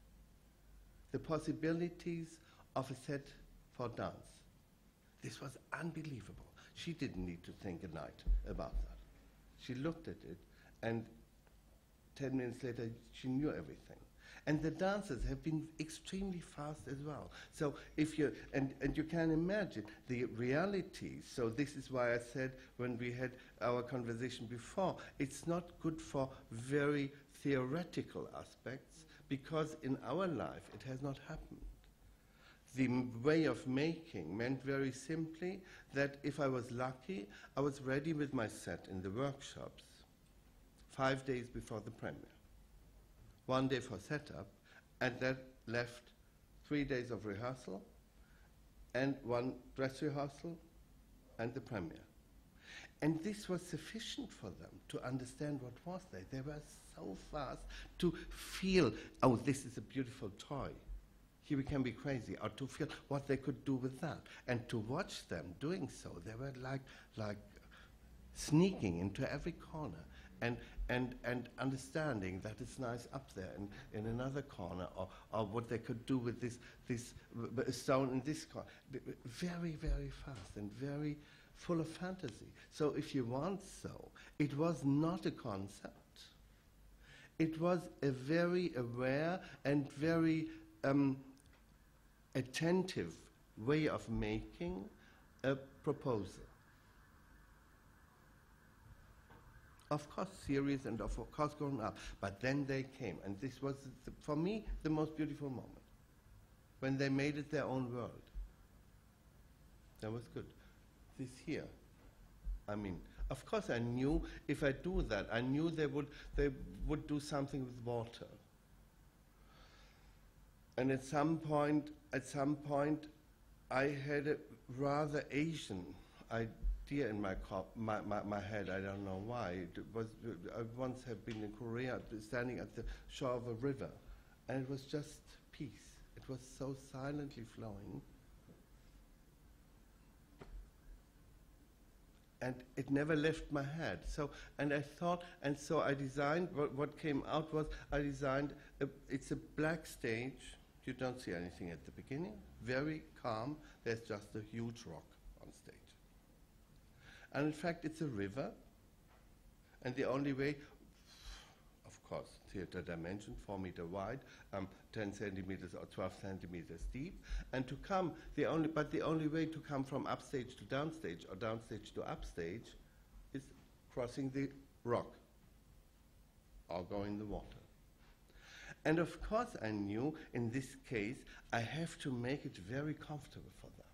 the possibilities of a set for dance. This was unbelievable. She didn't need to think a night about that. She looked at it, and ten minutes later, she knew everything. And the dancers have been extremely fast as well. So if you, and, and you can imagine the reality. So this is why I said when we had our conversation before, it's not good for very theoretical aspects, because in our life it has not happened. The m- way of making meant very simply that if I was lucky, I was ready with my set in the workshops five days before the premiere. One day for setup, and that left three days of rehearsal, and one dress rehearsal, and the premiere. And this was sufficient for them to understand what was there. They were so fast to feel, oh, this is a beautiful toy. Here we can be crazy, or to feel what they could do with that. And to watch them doing so, they were like, like sneaking into every corner. And, and, and understanding that it's nice up there in, in another corner, or, or what they could do with this, this w- stone in this corner. Very, very fast and very full of fantasy. So if you want so, it was not a concept. It was a very aware and very um, attentive way of making a proposal. Of course, serious and of course grown up, but then they came, and this was, the, for me, the most beautiful moment, when they made it their own world. That was good. This here, I mean, of course I knew if I do that, I knew they would, they would do something with water. And at some point, at some point, I had a rather Asian idea in my, cop, my, my, my head. I don't know why. It was, I once have been in Korea, standing at the shore of a river, and it was just peace. It was so silently flowing. And it never left my head. So, and I thought, and so I designed, what, what came out was, I designed, a, it's a black stage. You don't see anything at the beginning. Very calm. There's just a huge rock on stage. And in fact, it's a river. And the only way, of course, theater dimension, four meter wide, um, ten centimeters or twelve centimeters deep. And to come, the only, but the only way to come from upstage to downstage or downstage to upstage is crossing the rock or going in the water. And of course I knew in this case I have to make it very comfortable for them.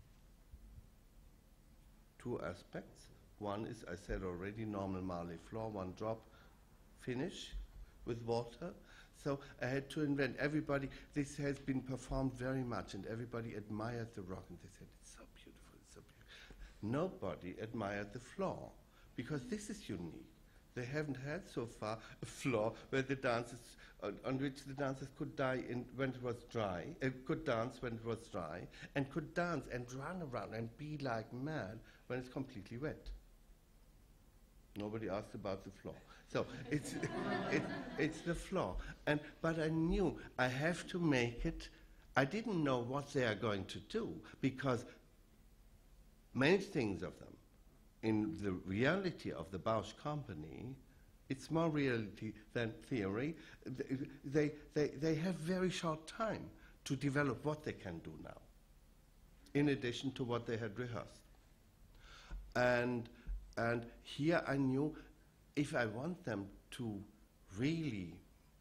Two aspects. One is, I said already, normal marley floor, one drop, finish with water. So I had to invent. Everybody, this has been performed very much, and everybody admired the rock, and they said, it's so beautiful, it's so beautiful. Nobody admired the floor, because this is unique. They haven't had so far a floor where the dancers, uh, on which the dancers could die in when it was dry, uh, could dance when it was dry, and could dance and run around and be like mad when it's completely wet. Nobody asked about the floor. So it's, it, it's the floor. And, but I knew I have to make it, I didn't know what they are going to do, because many things of them, in the reality of the Bausch company, it's more reality than theory. They, they, they have very short time to develop what they can do now, in addition to what they had rehearsed. And, and here I knew if I want them to really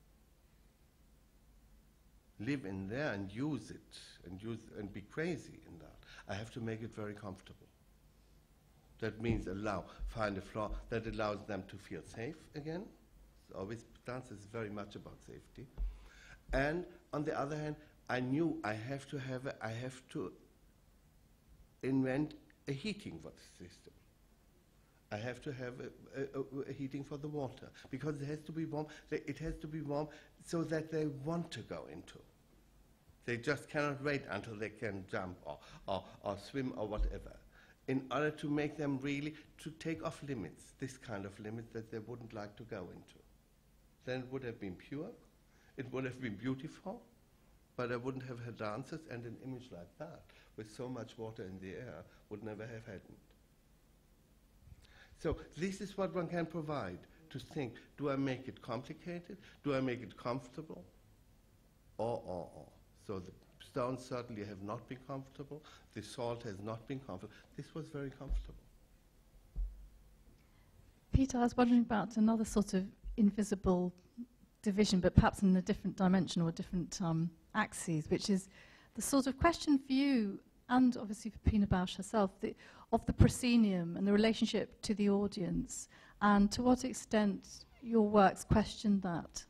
live in there and use it and use and be crazy in that, I have to make it very comfortable. That means allow, find a floor that allows them to feel safe again. It's always, dance is very much about safety. And on the other hand, I knew I have to have, a, I have to invent a heating for the system. I have to have a, a, a heating for the water because it has to be warm. It has to be warm so that they want to go into. They just cannot wait until they can jump or, or, or swim or whatever, in order to make them really to take off limits, this kind of limits that they wouldn't like to go into. Then it would have been pure, it would have been beautiful, but I wouldn't have had dancers, and an image like that with so much water in the air would never have happened. So this is what one can provide, to think, do I make it complicated? Do I make it comfortable? Or, or, or. So the stones certainly have not been comfortable. The salt has not been comfortable. This was very comfortable. Peter, I was wondering about another sort of invisible division, but perhaps in a different dimension or different um, axes, which is the sort of question for you, and obviously for Pina Bausch herself, the, of the proscenium and the relationship to the audience, and to what extent your works question that.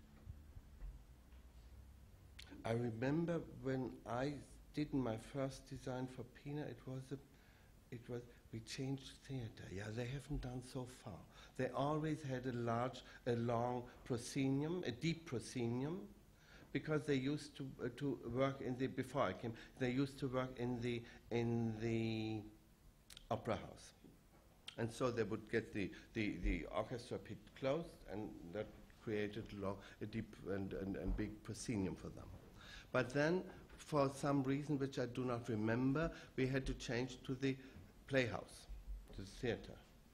I remember when I did my first design for Pina, it was a, it was, we changed theater. Yeah, they haven't done so far. They always had a large, a long proscenium, a deep proscenium, because they used to uh, to work in the, before I came, they used to work in the, in the opera house. And so they would get the, the, the orchestra pit closed, and that created long, a deep and, and, and big proscenium for them. But then, for some reason which I do not remember, we had to change to the playhouse, to the theater.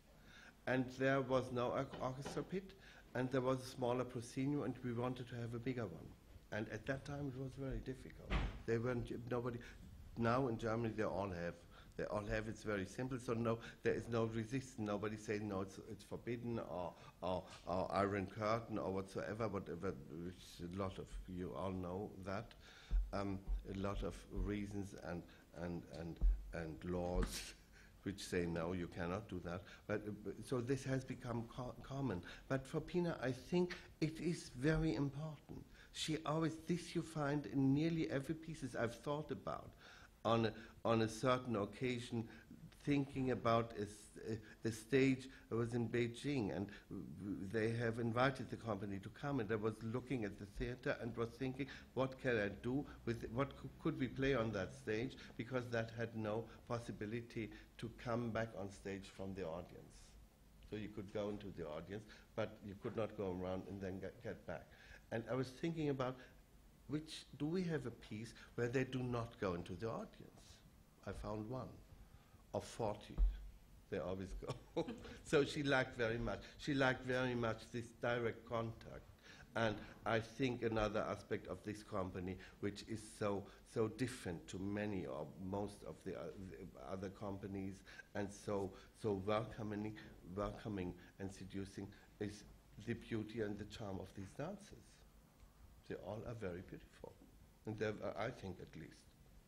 And there was no or orchestra pit, and there was a smaller proscenium, and we wanted to have a bigger one. And at that time, it was very difficult. They weren't, nobody, now in Germany, they all have, they all have, it's very simple, so no, there is no resistance. Nobody says, no, it's, it's forbidden, or, or, or iron curtain, or whatsoever, whatever, which a lot of, you all know that. Um, a lot of reasons and, and, and, and laws which say, no, you cannot do that. But, uh, so this has become co common. But for Pina, I think it is very important. She always, this you find in nearly every piece I've thought about on a, on a certain occasion, thinking about a, a, a stage. I was in Beijing, and they have invited the company to come, and I was looking at the theater and was thinking, what can I do with it? What could we play on that stage? Because that had no possibility to come back on stage from the audience. So you could go into the audience, but you could not go around and then get, get back. And I was thinking about, which, do we have a piece where they do not go into the audience? I found one. Of forty, they always go. So she liked very much. She liked very much this direct contact. And I think another aspect of this company, which is so so different to many or most of the, uh, the other companies, and so so welcoming, welcoming and seducing, is the beauty and the charm of these dances. They all are very beautiful, and they're, uh, I think at least.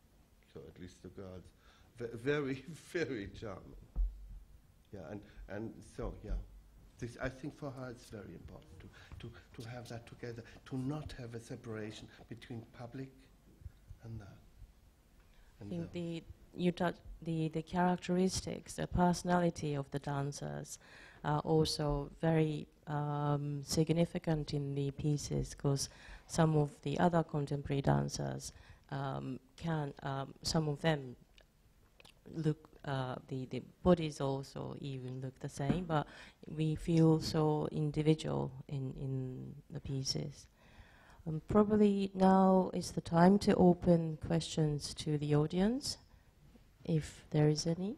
So at least the girls. Very, very charming. Yeah, and, and so, yeah. This, I think for her it's very important to, to, to have that together, to not have a separation between public and that. And I think the, you touch the, the characteristics, the personality of the dancers are also very um, significant in the pieces, because some of the other contemporary dancers um, can, um, some of them look, uh, the, the bodies also even look the same, but we feel so individual in, in the pieces. Um, probably now is the time to open questions to the audience, if there is any.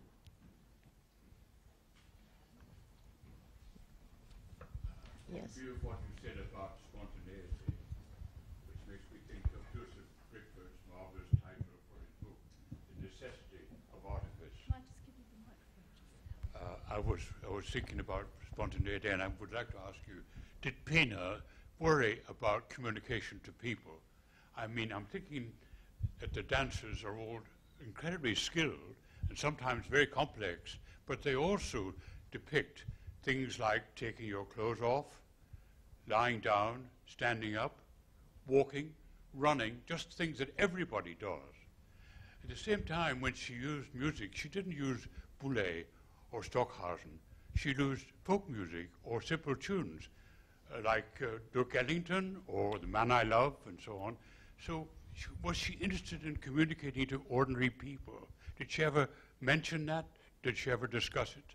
Yes. In view of what you said about spontaneity, which makes me think of Joseph Brickford's marvelous title for his book, The Necessity of Artifice. Can I just give you the microphone? Uh, I was I was thinking about spontaneity, and I would like to ask you, did Pina worry about communication to people? I mean, I'm thinking that the dancers are all incredibly skilled and sometimes very complex, but they also depict things like taking your clothes off, lying down, standing up, walking, running, just things that everybody does. At the same time, when she used music, she didn't use Boulez or Stockhausen. She used folk music or simple tunes, uh, like uh, Duke Ellington or The Man I Love and so on. So she, was she interested in communicating to ordinary people? Did she ever mention that? Did she ever discuss it?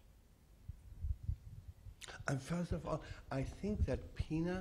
And first of all, I think that Pina,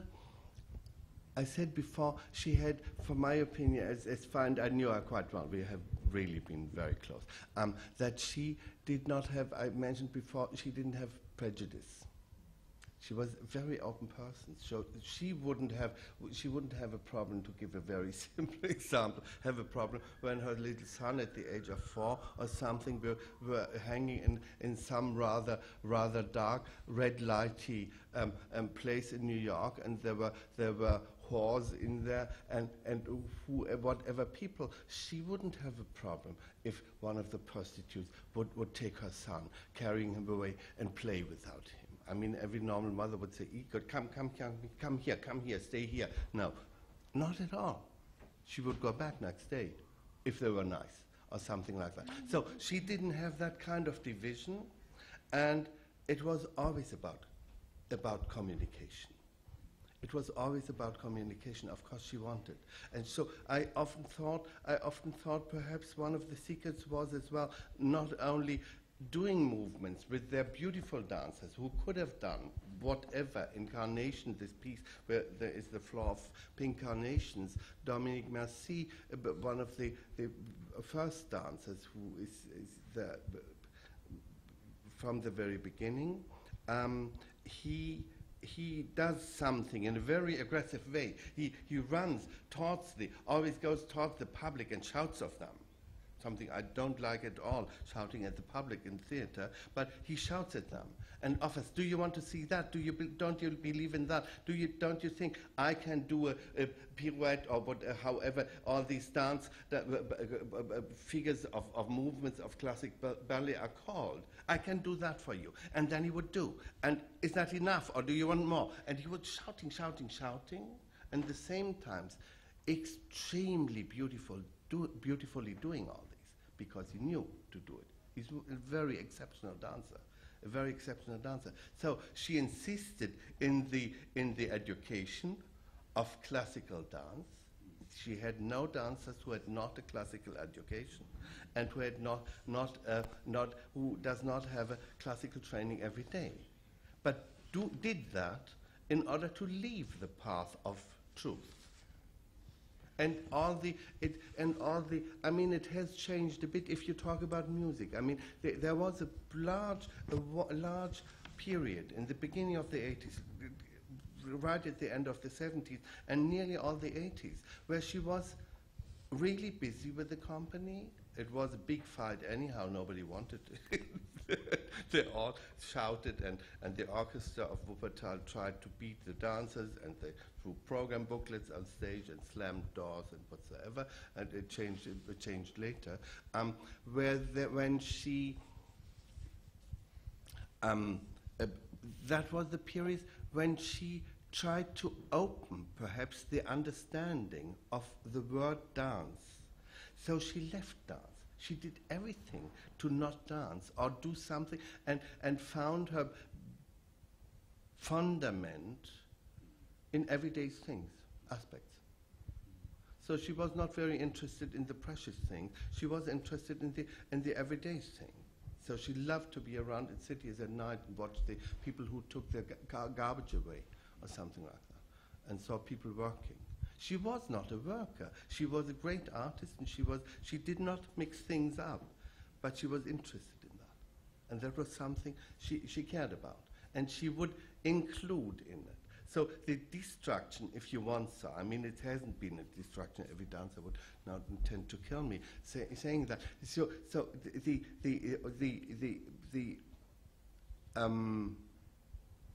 I said before, she had, for my opinion, as, as far, and I knew her quite well, we have really been very close, um, that she did not have, I mentioned before, she didn't have prejudice. She was a very open person, so she wouldn't have, she wouldn't have a problem, to give a very simple example, have a problem when her little son at the age of four or something were, were hanging in, in some rather rather dark red lighty um, um, place in New York, and there were there were whores in there and and who, whatever people. She wouldn't have a problem if one of the prostitutes would, would take her son, carrying him away and play without him. I mean, every normal mother would say, Igor, come, come, come, come here, come here, stay here. No, not at all. She would go back next day if they were nice or something like that. So she didn't have that kind of division, and it was always about, about communication. It was always about communication. Of course, she wanted. And so I often thought, I often thought perhaps one of the secrets was as well, not only doing movements with their beautiful dancers who could have done whatever incarnation, this piece where there is the floor of pink carnations. Dominique Merci, uh, one of the, the first dancers who is, is the, uh, from the very beginning, um, he he does something in a very aggressive way. He, he runs towards the, always goes towards the public and shouts of them. Something I don't like at all, shouting at the public in theater, but he shouts at them and offers, do you want to see that? Do you be, don't you believe in that? Do you, don't you think I can do a, a pirouette or what, uh, however, all these dance that, uh, uh, uh, figures of, of movements of classic ballet are called? I can do that for you. And then he would do. And is that enough, or do you want more? And he would shouting, shouting, shouting, and at the same times, extremely beautiful, do, beautifully doing all this, because he knew to do it. He's a very exceptional dancer, a very exceptional dancer. So she insisted in the, in the education of classical dance. She had no dancers who had not a classical education and who had not, not, uh, not, who does not have a classical training every day, but do, did that in order to leave the path of truth. And all the, it, and all the, I mean, it has changed a bit if you talk about music. I mean, th there was a large, a large period in the beginning of the eighties, right at the end of the seventies, and nearly all the eighties, where she was really busy with the company. It was a big fight anyhow, nobody wanted it. They all shouted, and, and the orchestra of Wuppertal tried to beat the dancers, and they threw program booklets on stage and slammed doors and whatsoever, and it changed, it changed later. Um, where the, when she, um, uh, that was the period when she tried to open perhaps the understanding of the word dance. So she left dance. She did everything to not dance or do something, and, and found her fundament in everyday things, aspects. So she was not very interested in the precious things. She was interested in the, in the everyday thing. So she loved to be around in cities at night and watch the people who took their gar garbage away or something like that, and saw people working. She was not a worker. She was a great artist, and she was, she did not mix things up, but she was interested in that. And that was something she, she cared about, and she would include in it. So the destruction, if you want so, I mean, it hasn't been a destruction. Every dancer would now intend to kill me, say, saying that. So, so the, the, the, the, the, the um,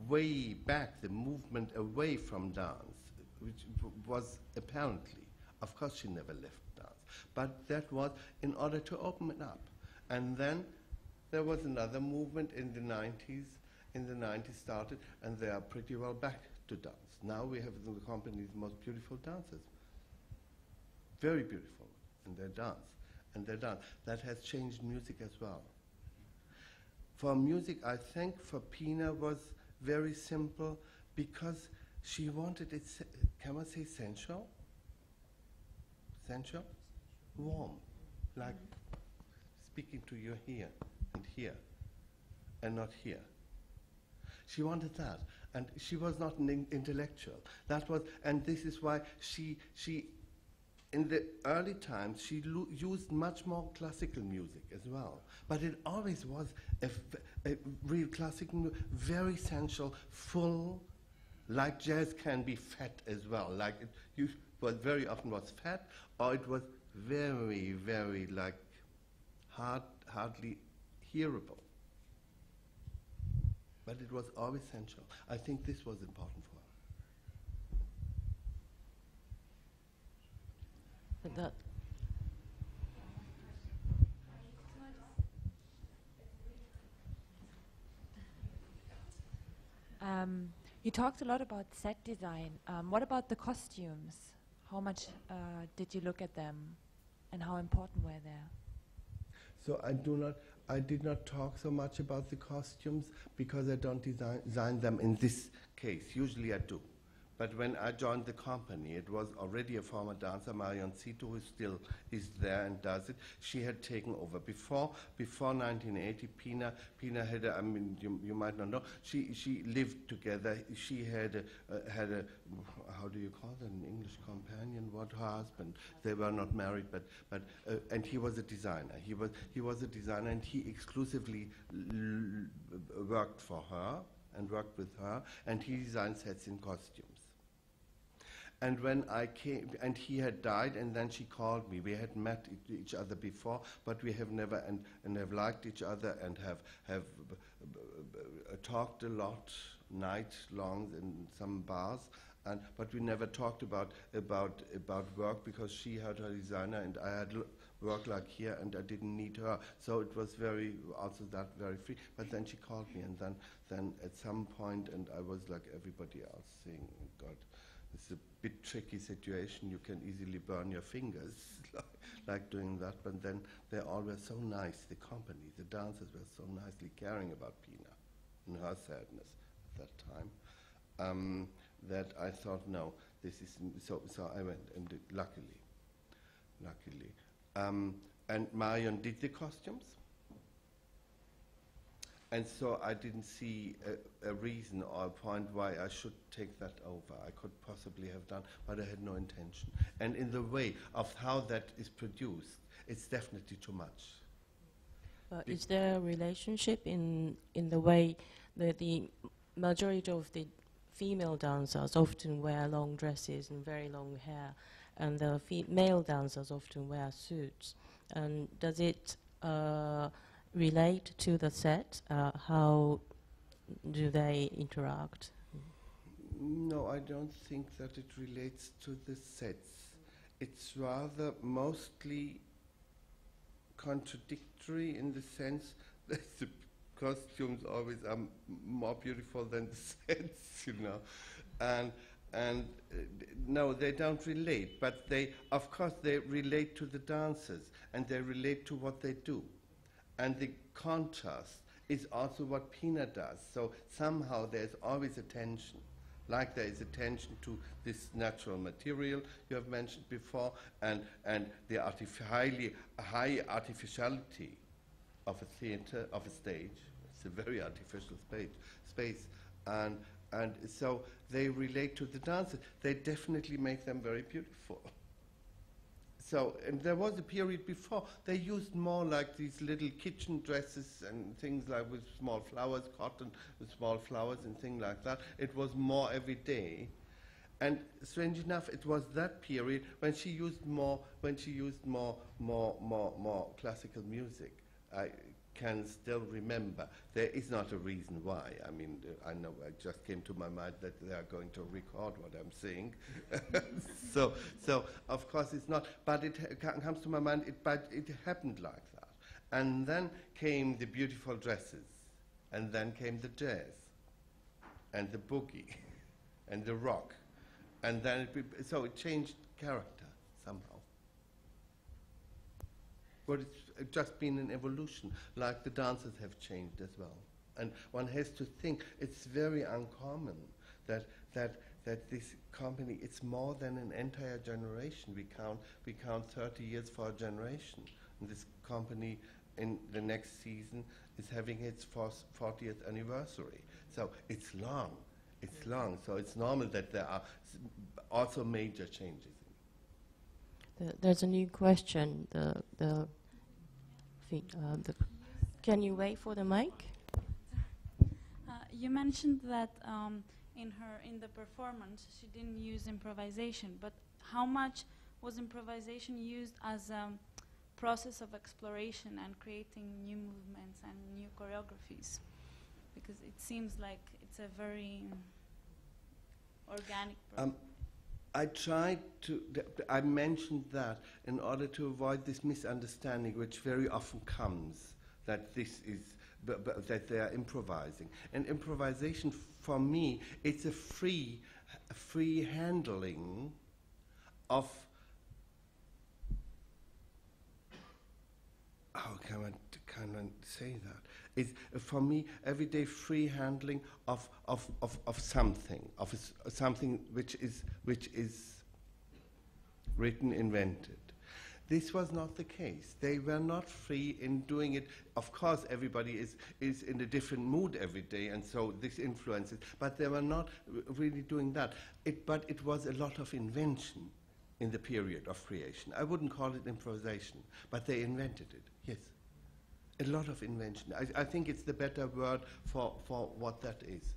way back, the movement away from dance, which w- was apparently, of course she never left dance, but that was in order to open it up. And then there was another movement in the nineties, in the nineties started, and they are pretty well back to dance. Now we have in the company the most beautiful dancers. Very beautiful, and they dance, and they dance. That has changed music as well. For music, I think for Pina was very simple because she wanted it, se- can I say sensual? Sensual? Warm, like speaking to you here and here and not here. She wanted that, and she was not an in- intellectual. That was, and this is why she she. In the early times, she lo- used much more classical music as well. But it always was a, f- a real classical, mu- very sensual, full, like jazz can be fat as well. Like it you, was very often was fat, or it was very, very like hard, hardly hearable. But it was always sensual. I think this was important for her. But that Um, you talked a lot about set design. Um, what about the costumes? How much uh, did you look at them, and how important were they? So I do not, I did not talk so much about the costumes because I don't design, design them in this case. Usually I do. But when I joined the company, it was already a former dancer, Marion Cito, who still is there and does it. She had taken over. Before before nineteen eighty, Pina, Pina had, a, I mean, you, you might not know, she, she lived together. She had a, uh, had a, how do you call it, an English companion, what, her husband. They were not married, but, but uh, and he was a designer. He was, he was a designer, and he exclusively l- worked for her and worked with her, and he designed sets in costumes. And when I came, and he had died, and then she called me. We had met e- each other before, but we have never, and, and have liked each other, and have have b- b- b- uh, talked a lot, night long in some bars, and but we never talked about about about work because she had her designer, and I had l- work like here, and I didn't need her. So it was very also that very free. But then she called me, and then then at some point, and I was like everybody else, saying, God. It's a bit tricky situation. You can easily burn your fingers like, like doing that. But then they all were so nice. The company, the dancers were so nicely caring about Pina and her sadness at that time um, that I thought, no, this is m- so. So I went, and did, luckily, luckily, um, and Marion did the costumes. And so I didn't see a, a reason or a point why I should take that over. I could possibly have done, but I had no intention. And in the way of how that is produced, it's definitely too much. But Be- is there a relationship in in the way that the majority of the female dancers often wear long dresses and very long hair, and the fe- male dancers often wear suits? And does it uh, relate to the set? Uh, how do they interact? No, I don't think that it relates to the sets. It's rather mostly contradictory in the sense that the costumes always are m- more beautiful than the sets, you know. And and uh, d- no, they don't relate, but they, of course, they relate to the dancers and they relate to what they do. And the contrast is also what Pina does. So somehow there's always a tension. Like there is a tension to this natural material you have mentioned before, and, and the artif- highly, high artificiality of a theater, of a stage. It's a very artificial space. space. And, and so they relate to the dancers. They definitely make them very beautiful. So, and there was a period before, they used more like these little kitchen dresses and things like with small flowers, cotton with small flowers and things like that. It was more every day. And strange enough, it was that period when she used more, when she used more, more, more, more classical music. I can still remember. There is not a reason why. I mean, uh, I know it just came to my mind that they are going to record what I'm saying. so, so of course it's not. But it ha comes to my mind. It, but it happened like that. And then came the beautiful dresses, and then came the jazz, and the boogie, and the rock, and then it be, so it changed character somehow. But it's just been an evolution, like the dancers have changed as well. And one has to think, it's very uncommon that, that, that this company, it's more than an entire generation. We count, we count thirty years for a generation. And this company in the next season is having its fortieth anniversary. So it's long, it's long. So it's normal that there are also major changes. The, there's a new question. The, the Uh, the can you wait for the mic? Uh, you mentioned that um, in her in the performance she didn't use improvisation, but how much was improvisation used as a process of exploration and creating new movements and new choreographies? Because it seems like it's a very organic process. Um, I tried to, I mentioned that in order to avoid this misunderstanding which very often comes, that this is, b b that they are improvising. And improvisation for me, it's a free, a free handling of, how can I, can I say that? It's, uh, for me, everyday free handling of, of, of, of something, of s something which is, which is written, invented. This was not the case. They were not free in doing it. Of course, everybody is, is in a different mood every day, and so this influences, but they were not r really doing that. It, but it was a lot of invention in the period of creation. I wouldn't call it improvisation, but they invented it, yes. A lot of invention. I, I think it's the better word for, for what that is.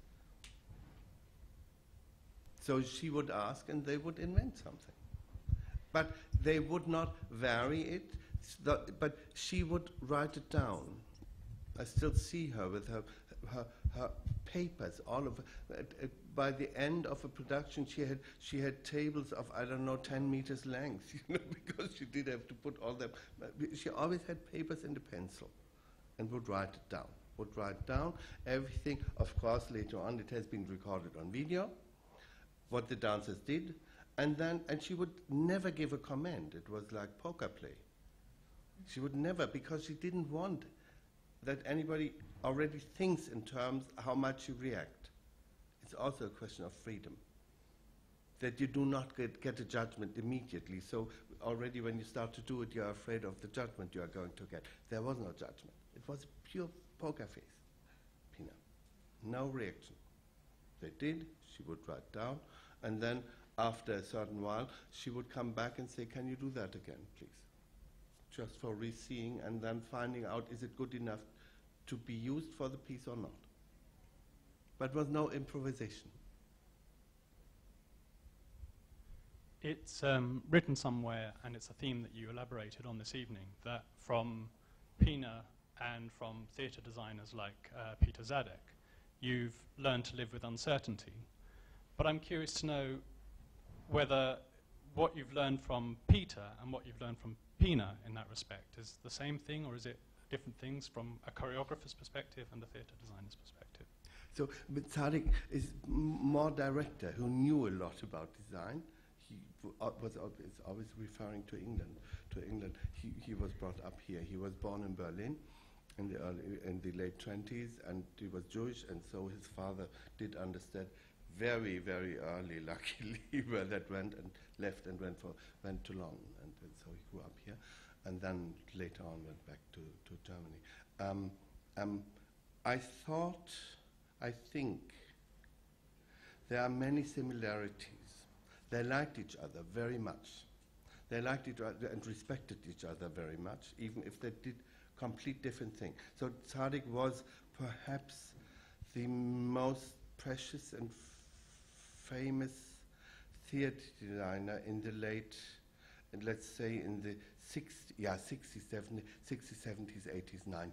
So she would ask and they would invent something. But they would not vary it, but she would write it down. I still see her with her, her, her papers, all of uh, uh, by the end of a production, she had, she had tables of, I don't know, ten meters length, you know, because she did have to put all them. She always had papers and a pencil. And would write it down, would write down everything. Of course, later on, it has been recorded on video, what the dancers did, and then, and she would never give a comment. It was like poker play. She would never, because she didn't want that anybody already thinks in terms how much you react. It's also a question of freedom, that you do not get, get a judgment immediately. So already when you start to do it, you're afraid of the judgment you are going to get. There was no judgment. It was a pure poker face, Pina. No reaction. They did, she would write down, and then after a certain while, she would come back and say, can you do that again, please? Just for re-seeing and then finding out, is it good enough to be used for the piece or not? But there was no improvisation. It's um, written somewhere, and it's a theme that you elaborated on this evening, that from Pina and from theatre designers like uh, Peter Zadek, you've learned to live with uncertainty. But I'm curious to know whether what you've learned from Peter and what you've learned from Pina in that respect is the same thing, or is it different things from a choreographer's perspective and a theatre designer's perspective? So, but Zadek is m more director, who knew a lot about design. He uh, was always, always referring to England. To England, he, he was brought up here. He was born in Berlin in the early, in the late twenties, and he was Jewish, and so his father did understand very, very early, luckily, where that went and left and went for went to London, and, and so he grew up here, and then later on went back to to Germany. Um, um, I thought, I think, there are many similarities. They liked each other very much. They liked each other and respected each other very much, even if they did complete different things. So Zadek was perhaps the most precious and famous theatre designer in the late, and let's say in the sixties, yeah, sixties, seventies, sixties, seventies, eighties, nineties.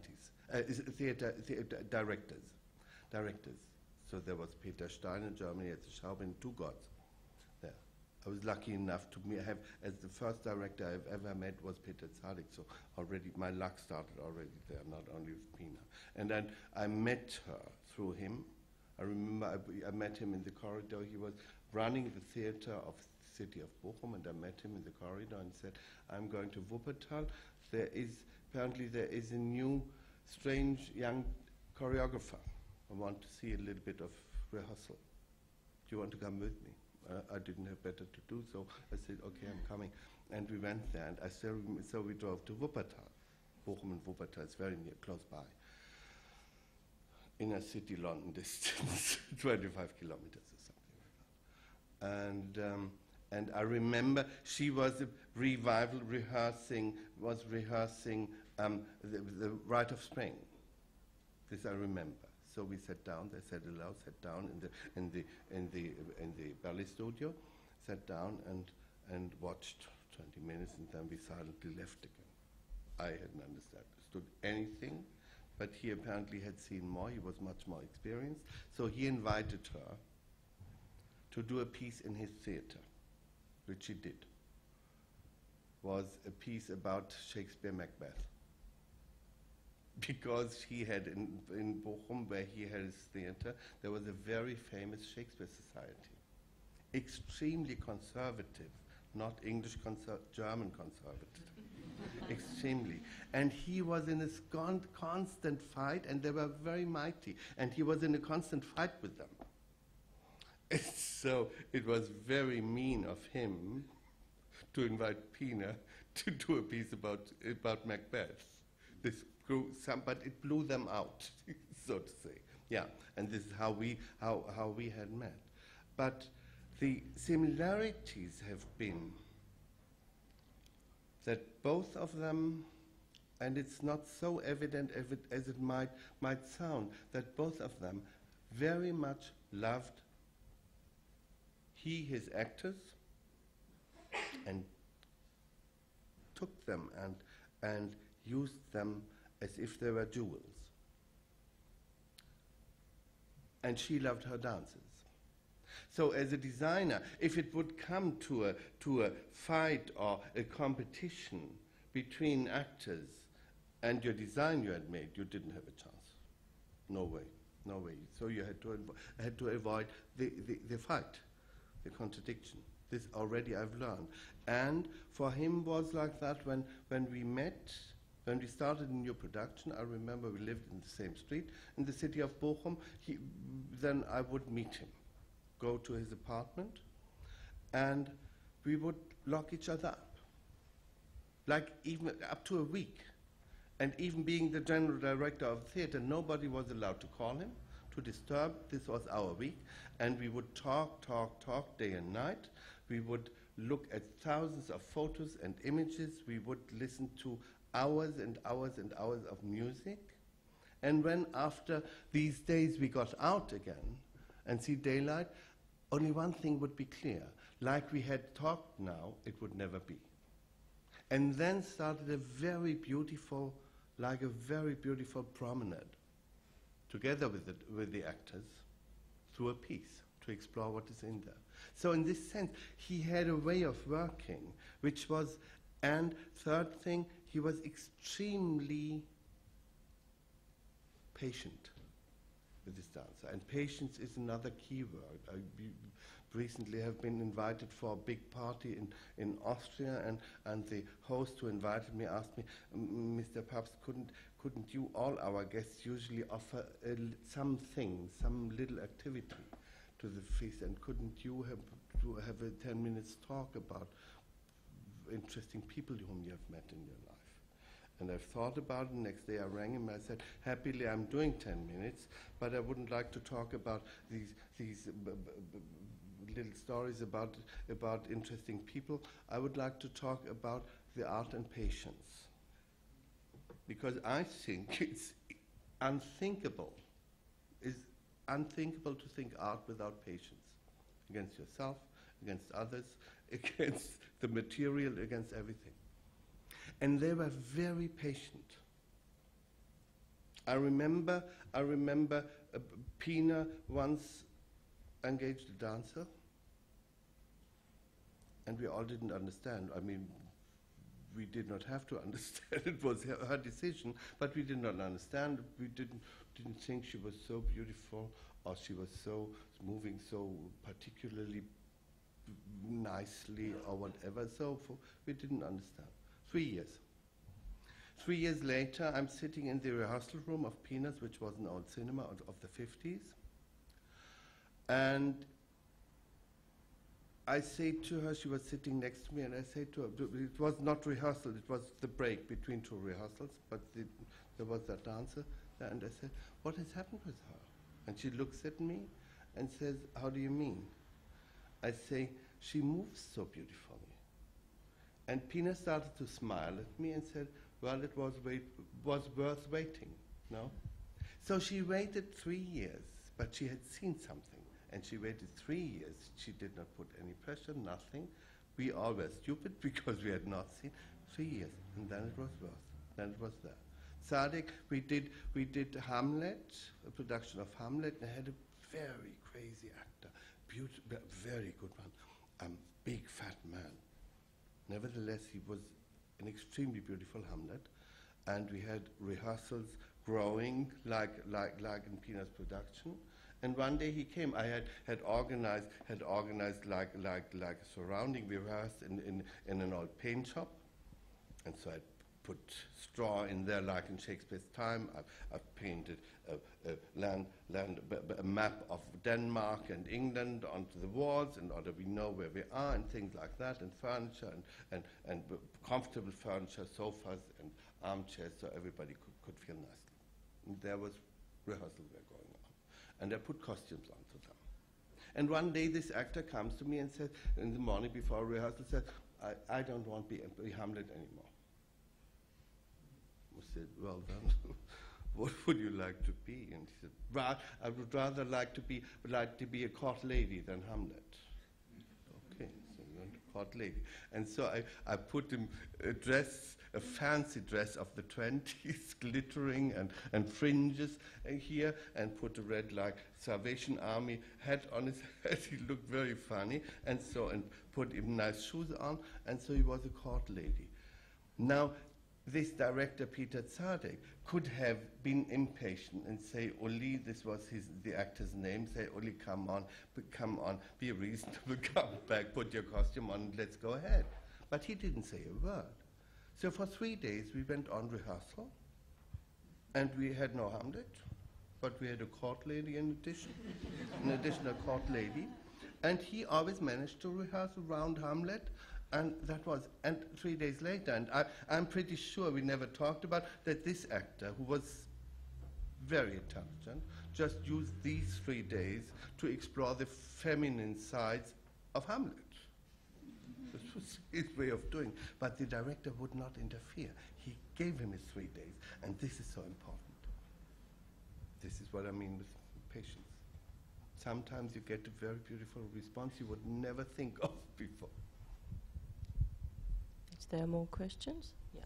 uh, theater, theater directors, directors. So there was Peter Stein in Germany at the Schaubin, two gods there. I was lucky enough to me have, as the first director I've ever met was Peter Zadek, so already my luck started already there, not only with Pina. And then I met her through him. I remember I, I met him in the corridor. He was running the theater of the city of Bochum, and I met him in the corridor and said, I'm going to Wuppertal. There is, apparently there is a new, strange young choreographer. I want to see a little bit of rehearsal. Do you want to come with me? Uh, I didn't have better to do, so I said, okay, I'm coming. And we went there, and I still rem- so we drove to Wuppertal. Bochum and Wuppertal is very near, close by. Inner city London distance, twenty-five kilometers or something like that. And, um, and I remember she was a revival rehearsing, was rehearsing um, the, the Rite of Spring. This I remember. So we sat down. They said hello. Sat down in the in the in the in the ballet studio. Sat down and and watched twenty minutes, and then we silently left again. I hadn't understood anything, but he apparently had seen more. He was much more experienced. So he invited her to do a piece in his theater, which she did. Was a piece about Shakespeare Macbeth. Because he had in, in Bochum, where he had his theater, there was a very famous Shakespeare Society. Extremely conservative, not English, conser- German conservative. Extremely. And he was in a con- constant fight, and they were very mighty, and he was in a constant fight with them. So it was very mean of him to invite Pina to do a piece about, about Macbeth. This grew some, but it blew them out, so to say. Yeah, and this is how we, how, how we had met. But the similarities have been that both of them, and it's not so evident as it, as it might, might sound, that both of them very much loved he, his actors, and took them and, and used them as if they were jewels. And she loved her dancers. So as a designer, if it would come to a, to a fight or a competition between actors and your design you had made, you didn't have a chance. No way, no way. So you had to, avo- had to avoid the, the, the fight, the contradiction. This already I've learned. And for him was like that when, when we met. When we started a new production, I remember we lived in the same street in the city of Bochum. He, then I would meet him, go to his apartment, and we would lock each other up, like even up to a week. And even being the general director of the theater, nobody was allowed to call him, to disturb. This was our week. And we would talk, talk, talk day and night. We would look at thousands of photos and images. We would listen to hours and hours and hours of music. And when after these days we got out again and see daylight, only one thing would be clear. Like we had talked now, it would never be. And then started a very beautiful, like a very beautiful promenade, together with the, with the actors, through a piece, to explore what is in there. So in this sense, he had a way of working, which was, and third thing, he was extremely patient with his dancer. And patience is another key word. I b- recently have been invited for a big party in, in Austria, and, and the host who invited me asked me, Mister Pabst, couldn't, couldn't you, all our guests, usually offer a l- something, some little activity to the feast, and couldn't you have, to have a ten minutes talk about interesting people whom you have met in your life? And I've thought about it. The next day I rang him. I said, happily I'm doing ten minutes, but I wouldn't like to talk about these these b- b- b- little stories about about interesting people. I would like to talk about the art and patience, because I think it's unthinkable. It's unthinkable to think art without patience, against yourself, against others, against the material, against everything. And they were very patient. I remember, I remember uh, Pina once engaged a dancer, and we all didn't understand. I mean, we did not have to understand. It was her, her decision, but we did not understand. We didn't didn't think she was so beautiful, or she was so moving so particularly nicely, or whatever. So for, we didn't understand. Three years. Three years later, I'm sitting in the rehearsal room of Pina's, which was an old cinema of, of the fifties, and I say to her, she was sitting next to me, and I say to her, it was not rehearsal, it was the break between two rehearsals, but the, there was that dancer there, and I said, what has happened with her? And she looks at me and says, how do you mean? I say, she moves so beautifully. And Pina started to smile at me and said, well, it was, wait, was worth waiting, no? So she waited three years, but she had seen something. And she waited three years. She did not put any pressure, nothing. We all were stupid because we had not seen. Three years, and then it was worth. Then it was there. Zadek, we did, we did Hamlet, a production of Hamlet, and I had a very crazy actor, beautiful, very good one, a um, big fat man. Nevertheless, he was an extremely beautiful Hamlet, and we had rehearsals growing like, like, like in Pina's production. And one day he came. I had, had organized had organized like like like a surrounding. We rehearsed in, in, in an old paint shop, and so I put straw in there like in Shakespeare's time. I, I painted a, a land land a map of Denmark and England onto the walls in order we know where we are and things like that, and furniture and and, and comfortable furniture, sofas and armchairs, so everybody could, could feel nicely. And there was rehearsal there going on. And I put costumes onto them. And one day this actor comes to me and says, in the morning before rehearsal, says, I, I don't want to be, be Hamlet anymore. I said, well then, what would you like to be? And he said, well, I would rather like to be like to be a court lady than Hamlet. Okay, so you want a court lady. And so I, I put him a dress, a fancy dress of the twenties, glittering and, and fringes uh, here, and put a red like Salvation Army hat on his head. He looked very funny, and so and put him nice shoes on, and so he was a court lady. Now, this director Peter Zadek could have been impatient and say, Uli, this was his the actor's name, say, Uli, come on, but come on, be reasonable, come back, put your costume on, and let's go ahead. But he didn't say a word. So for three days we went on rehearsal, and we had no Hamlet, but we had a court lady in addition, in addition a court lady, and he always managed to rehearse around Hamlet, and that was, and three days later, and I, I'm pretty sure we never talked about that this actor, who was very intelligent, just used these three days to explore the feminine sides of Hamlet. This was his way of doing, but the director would not interfere. He gave him his three days, and this is so important. This is what I mean with patience. Sometimes you get a very beautiful response you would never think of before. Is there more questions? Yeah.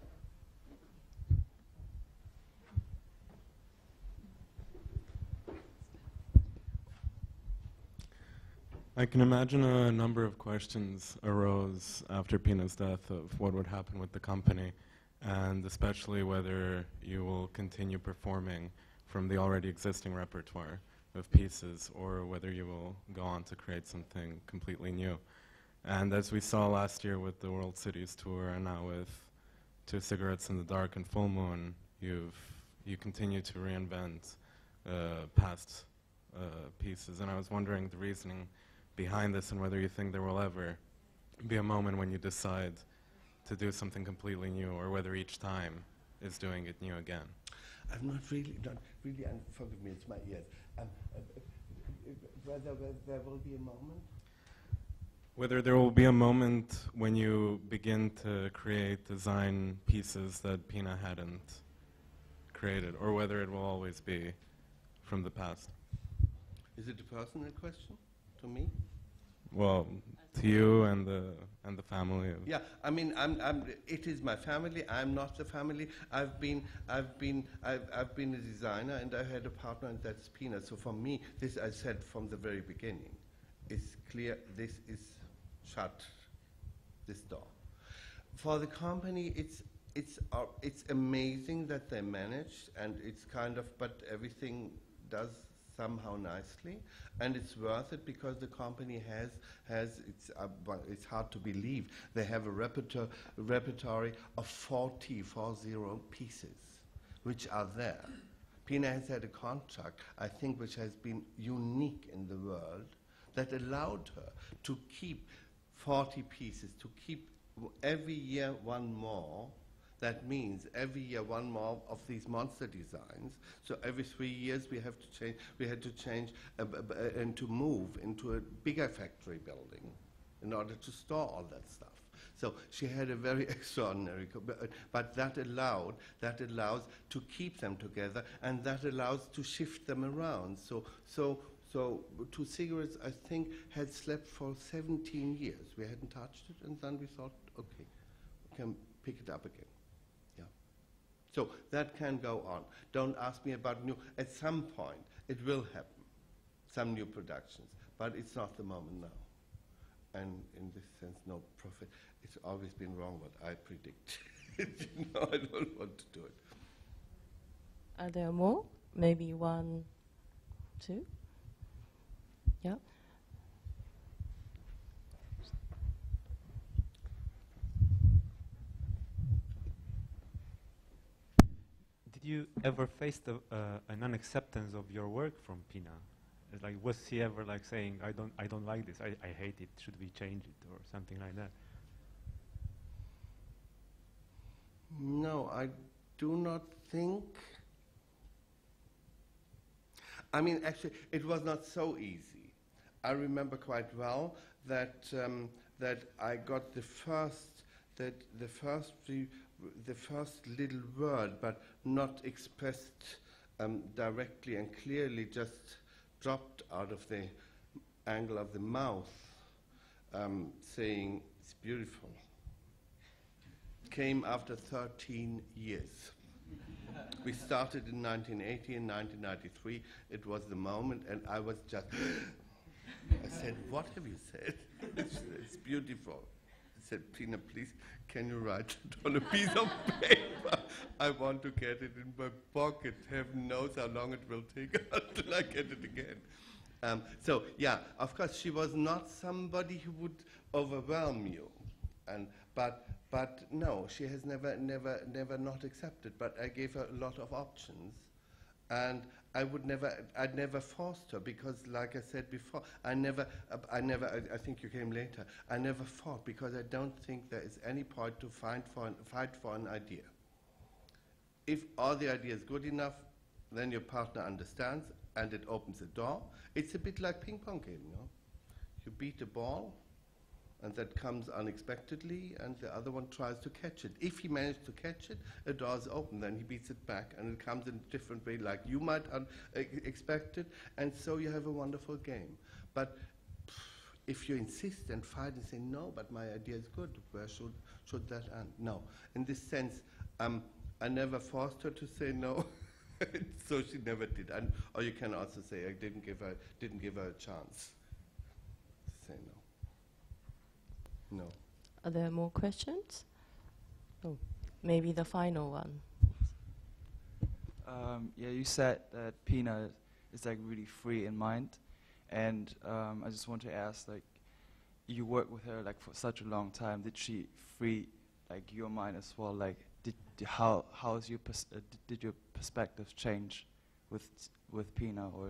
I can imagine a number of questions arose after Pina's death of what would happen with the company, and especially whether you will continue performing from the already existing repertoire of pieces, or whether you will go on to create something completely new. And as we saw last year with the World Cities Tour, and now with Two Cigarettes in the Dark and Full Moon, you've you continue to reinvent uh, past uh, pieces. And I was wondering the reasoning behind this, and whether you think there will ever be a moment when you decide to do something completely new, or whether each time is doing it new again. I'm not really, not really, and forgive me, it's my ears. Um, uh, uh, whether there, there will be a moment? Whether there will be a moment when you begin to create design pieces that Pina hadn't created, or whether it will always be from the past. Is it a personal question to me? well, to you and the and the family. Of Yeah, I mean, I'm, I'm, it is my family. I'm not the family. I've been, I've been, I've, I've been a designer, and I had a partner, and that's Pina. So for me, this I said from the very beginning. It's clear. This is shut. This door. For the company, it's it's uh, it's amazing that they managed, and it's kind of, but everything does somehow nicely, and it's worth it because the company has has it's uh, well, it's hard to believe they have a repertoire repertory of forty four zero pieces, which are there. Pina has had a contract, I think, which has been unique in the world, that allowed her to keep forty pieces, to keep every year one more. That means every year one more of these monster designs. So every three years we have to change. We had to change uh, b b and to move into a bigger factory building in order to store all that stuff. So she had a very extraordinary, co but, but that allowed that allows to keep them together, and that allows to shift them around. So so. So Two Cigarettes, I think, had slept for seventeen years. We hadn't touched it, and then we thought, okay, we can pick it up again. Yeah. So that can go on. Don't ask me about new. At some point, it will happen, some new productions, but it's not the moment now. And in this sense, no profit. It's always been wrong what I predict. You know, I don't want to do it. Are there more? Maybe one, two? Yeah. Did you ever face the, uh, a non-acceptance of your work from Pina? It's like, was he ever like saying, "I don't, I don't like this. I, I hate it. Should we change it?" or something like that? No, I do not think. I mean, actually, it was not so easy. I remember quite well that um, that I got the first that the first the, the first little word, but not expressed um, directly and clearly, just dropped out of the angle of the mouth, um, saying it's beautiful. Came after thirteen years. We started in nineteen eighty and nineteen ninety-three. It was the moment, and I was just. I said, "What have you said?" it's, it's beautiful. I said, "Pina, please, can you write it on a piece of paper? I want to get it in my pocket. Heaven knows how long it will take until I get it again." Um, so, yeah, of course, she was not somebody who would overwhelm you, and but but no, she has never never never not accepted. But I gave her a lot of options, and I would never, I'd never forced her because, like I said before, I never, uh, I never, I, I think you came later. I never fought because I don't think there is any point to find for an, fight for an idea. If all the idea is good enough, then your partner understands and it opens a door. It's a bit like ping pong game, you know. You beat a ball, and that comes unexpectedly, and the other one tries to catch it. If he managed to catch it, a door is open, then he beats it back, and it comes in a different way, like you might un uh, expect it, and so you have a wonderful game. But pff, if you insist and fight and say, "No, but my idea is good," where should, should that end? No. In this sense, um, I never forced her to say no, so she never did. And, or you can also say, I didn't give her, didn't give her a chance to say no. No. Are there more questions? Oh, maybe the final one. Um, yeah, you said that Pina is like really free in mind, and um, I just want to ask, like, you worked with her like for such a long time. Did she free like your mind as well? Like, did, did how how is your pers uh, did, did your perspectives change with with Pina, or?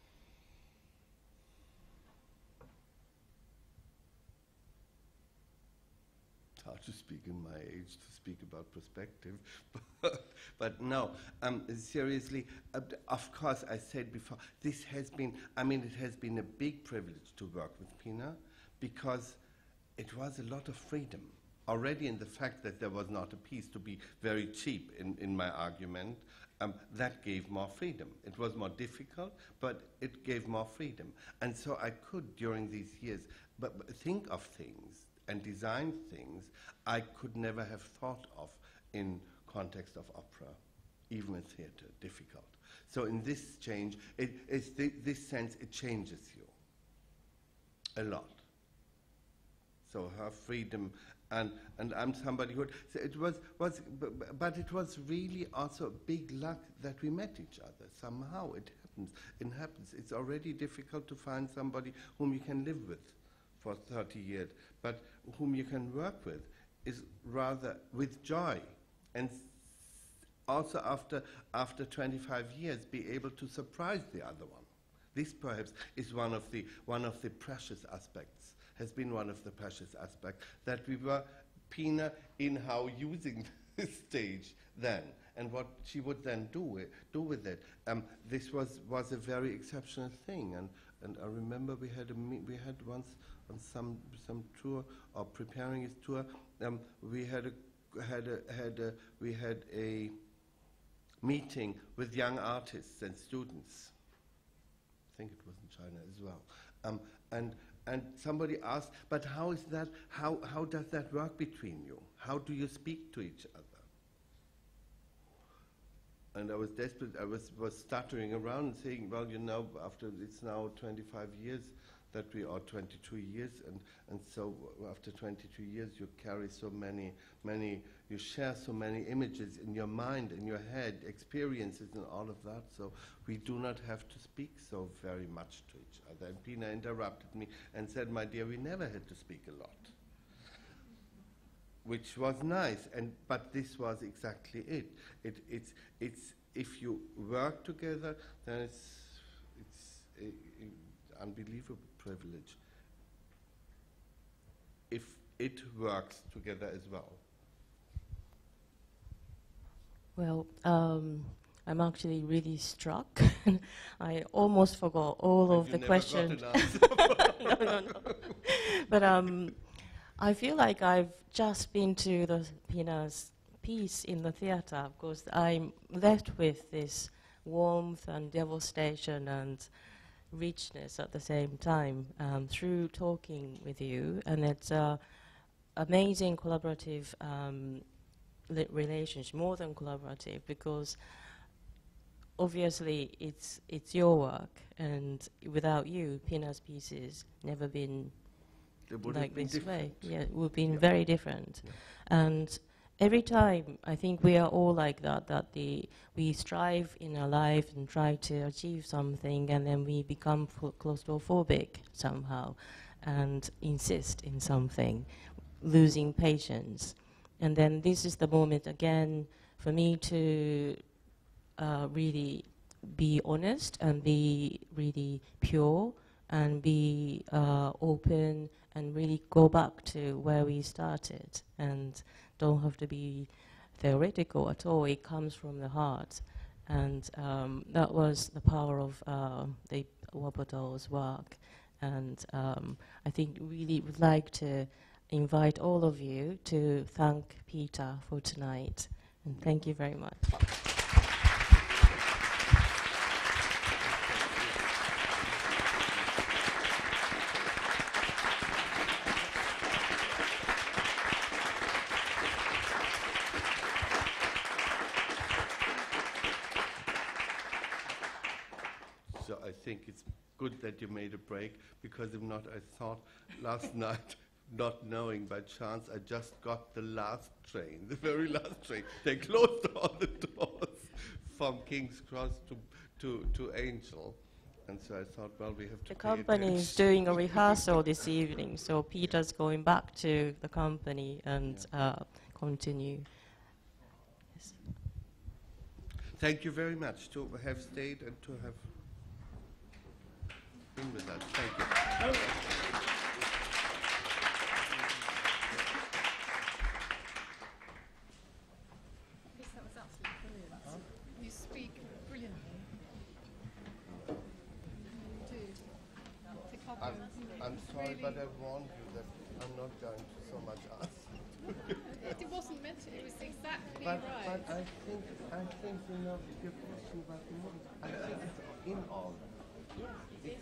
Hard to speak in my age to speak about perspective, but, but no, um, seriously, uh, of course, I said before, this has been, I mean, it has been a big privilege to work with Pina because it was a lot of freedom. already in the fact that there was not a piece to be very cheap in, in my argument, um, that gave more freedom. It was more difficult, but it gave more freedom. And so I could, during these years, but, but think of things and design things I could never have thought of in context of opera, even in theater, difficult. So in this change, it, it's th this sense, it changes you a lot. So her freedom, and, and I'm somebody who, so it was, was b b but it was really also big luck that we met each other. Somehow it happens, it happens. It's already difficult to find somebody whom you can live with for thirty years, but whom you can work with is rather with joy. And also after, after twenty-five years, be able to surprise the other one. This perhaps is one of the, one of the precious aspects, has been one of the precious aspects, that we were, Pina, in how using the stage then, and what she would then do, with, do with it. Um, this was, was a very exceptional thing, and, and I remember we had, a me we had once on some, some tour, or preparing his tour, um, we had a, had a, had a, we had a meeting with young artists and students. I think it was in China as well. Um, and, and somebody asked, but how is that, how, how does that work between you? How do you speak to each other? And I was desperate, I was, was stuttering around and saying, well, you know, after it's now twenty-five years that we are twenty-two years, and, and so after twenty-two years you carry so many, many, you share so many images in your mind, in your head, experiences and all of that, so we do not have to speak so very much to each other. And Pina interrupted me and said, my dear, we never had to speak a lot. Which was nice, and but this was exactly it. It it's it's if you work together, then it's it's a, a unbelievable privilege. If it works together as well. Well, um, I'm actually really struck. I almost forgot all Have of you the never questions. got an answer? no, no, no. But um, I feel like I've just been to the Pina's piece in the theatre, because I'm left with this warmth and devastation and richness at the same time um, through talking with you, and it's an amazing collaborative um, relationship, more than collaborative, because obviously it's it's your work, and without you, Pina's pieces never been like this different. way. Yeah, it would have been Yeah. very different. Yeah. And every time, I think we are all like that, that the we strive in our life and try to achieve something, and then we become claustrophobic somehow and insist in something, losing patience. And then this is the moment again for me to uh, really be honest and be really pure and be uh, open and really go back to where we started, and don't have to be theoretical at all. It comes from the heart. And um, that was the power of uh, the Wuppertal's work. And um, I think really would like to invite all of you to thank Peter for tonight. And thank you very much. So I think it's good that you made a break, because if not, I thought last night, not knowing by chance, I just got the last train, the very last train. They closed all the doors from King's Cross to, to, to Angel. And so I thought, well, we have to The pay company is attention. doing a rehearsal this evening, so Peter's going back to the company and Yeah. uh, continue. Yes. Thank you very much to have stayed and to have been with us. Thank you. Yes, that was absolutely brilliant. You speak brilliantly. You do. Takako I'm, is I'm sorry, really but I warned you that I'm not going to so much ask. It wasn't meant to. It was exactly but, right. but I think, I think, you know, your question about the movement, I think it's in all. Yes, it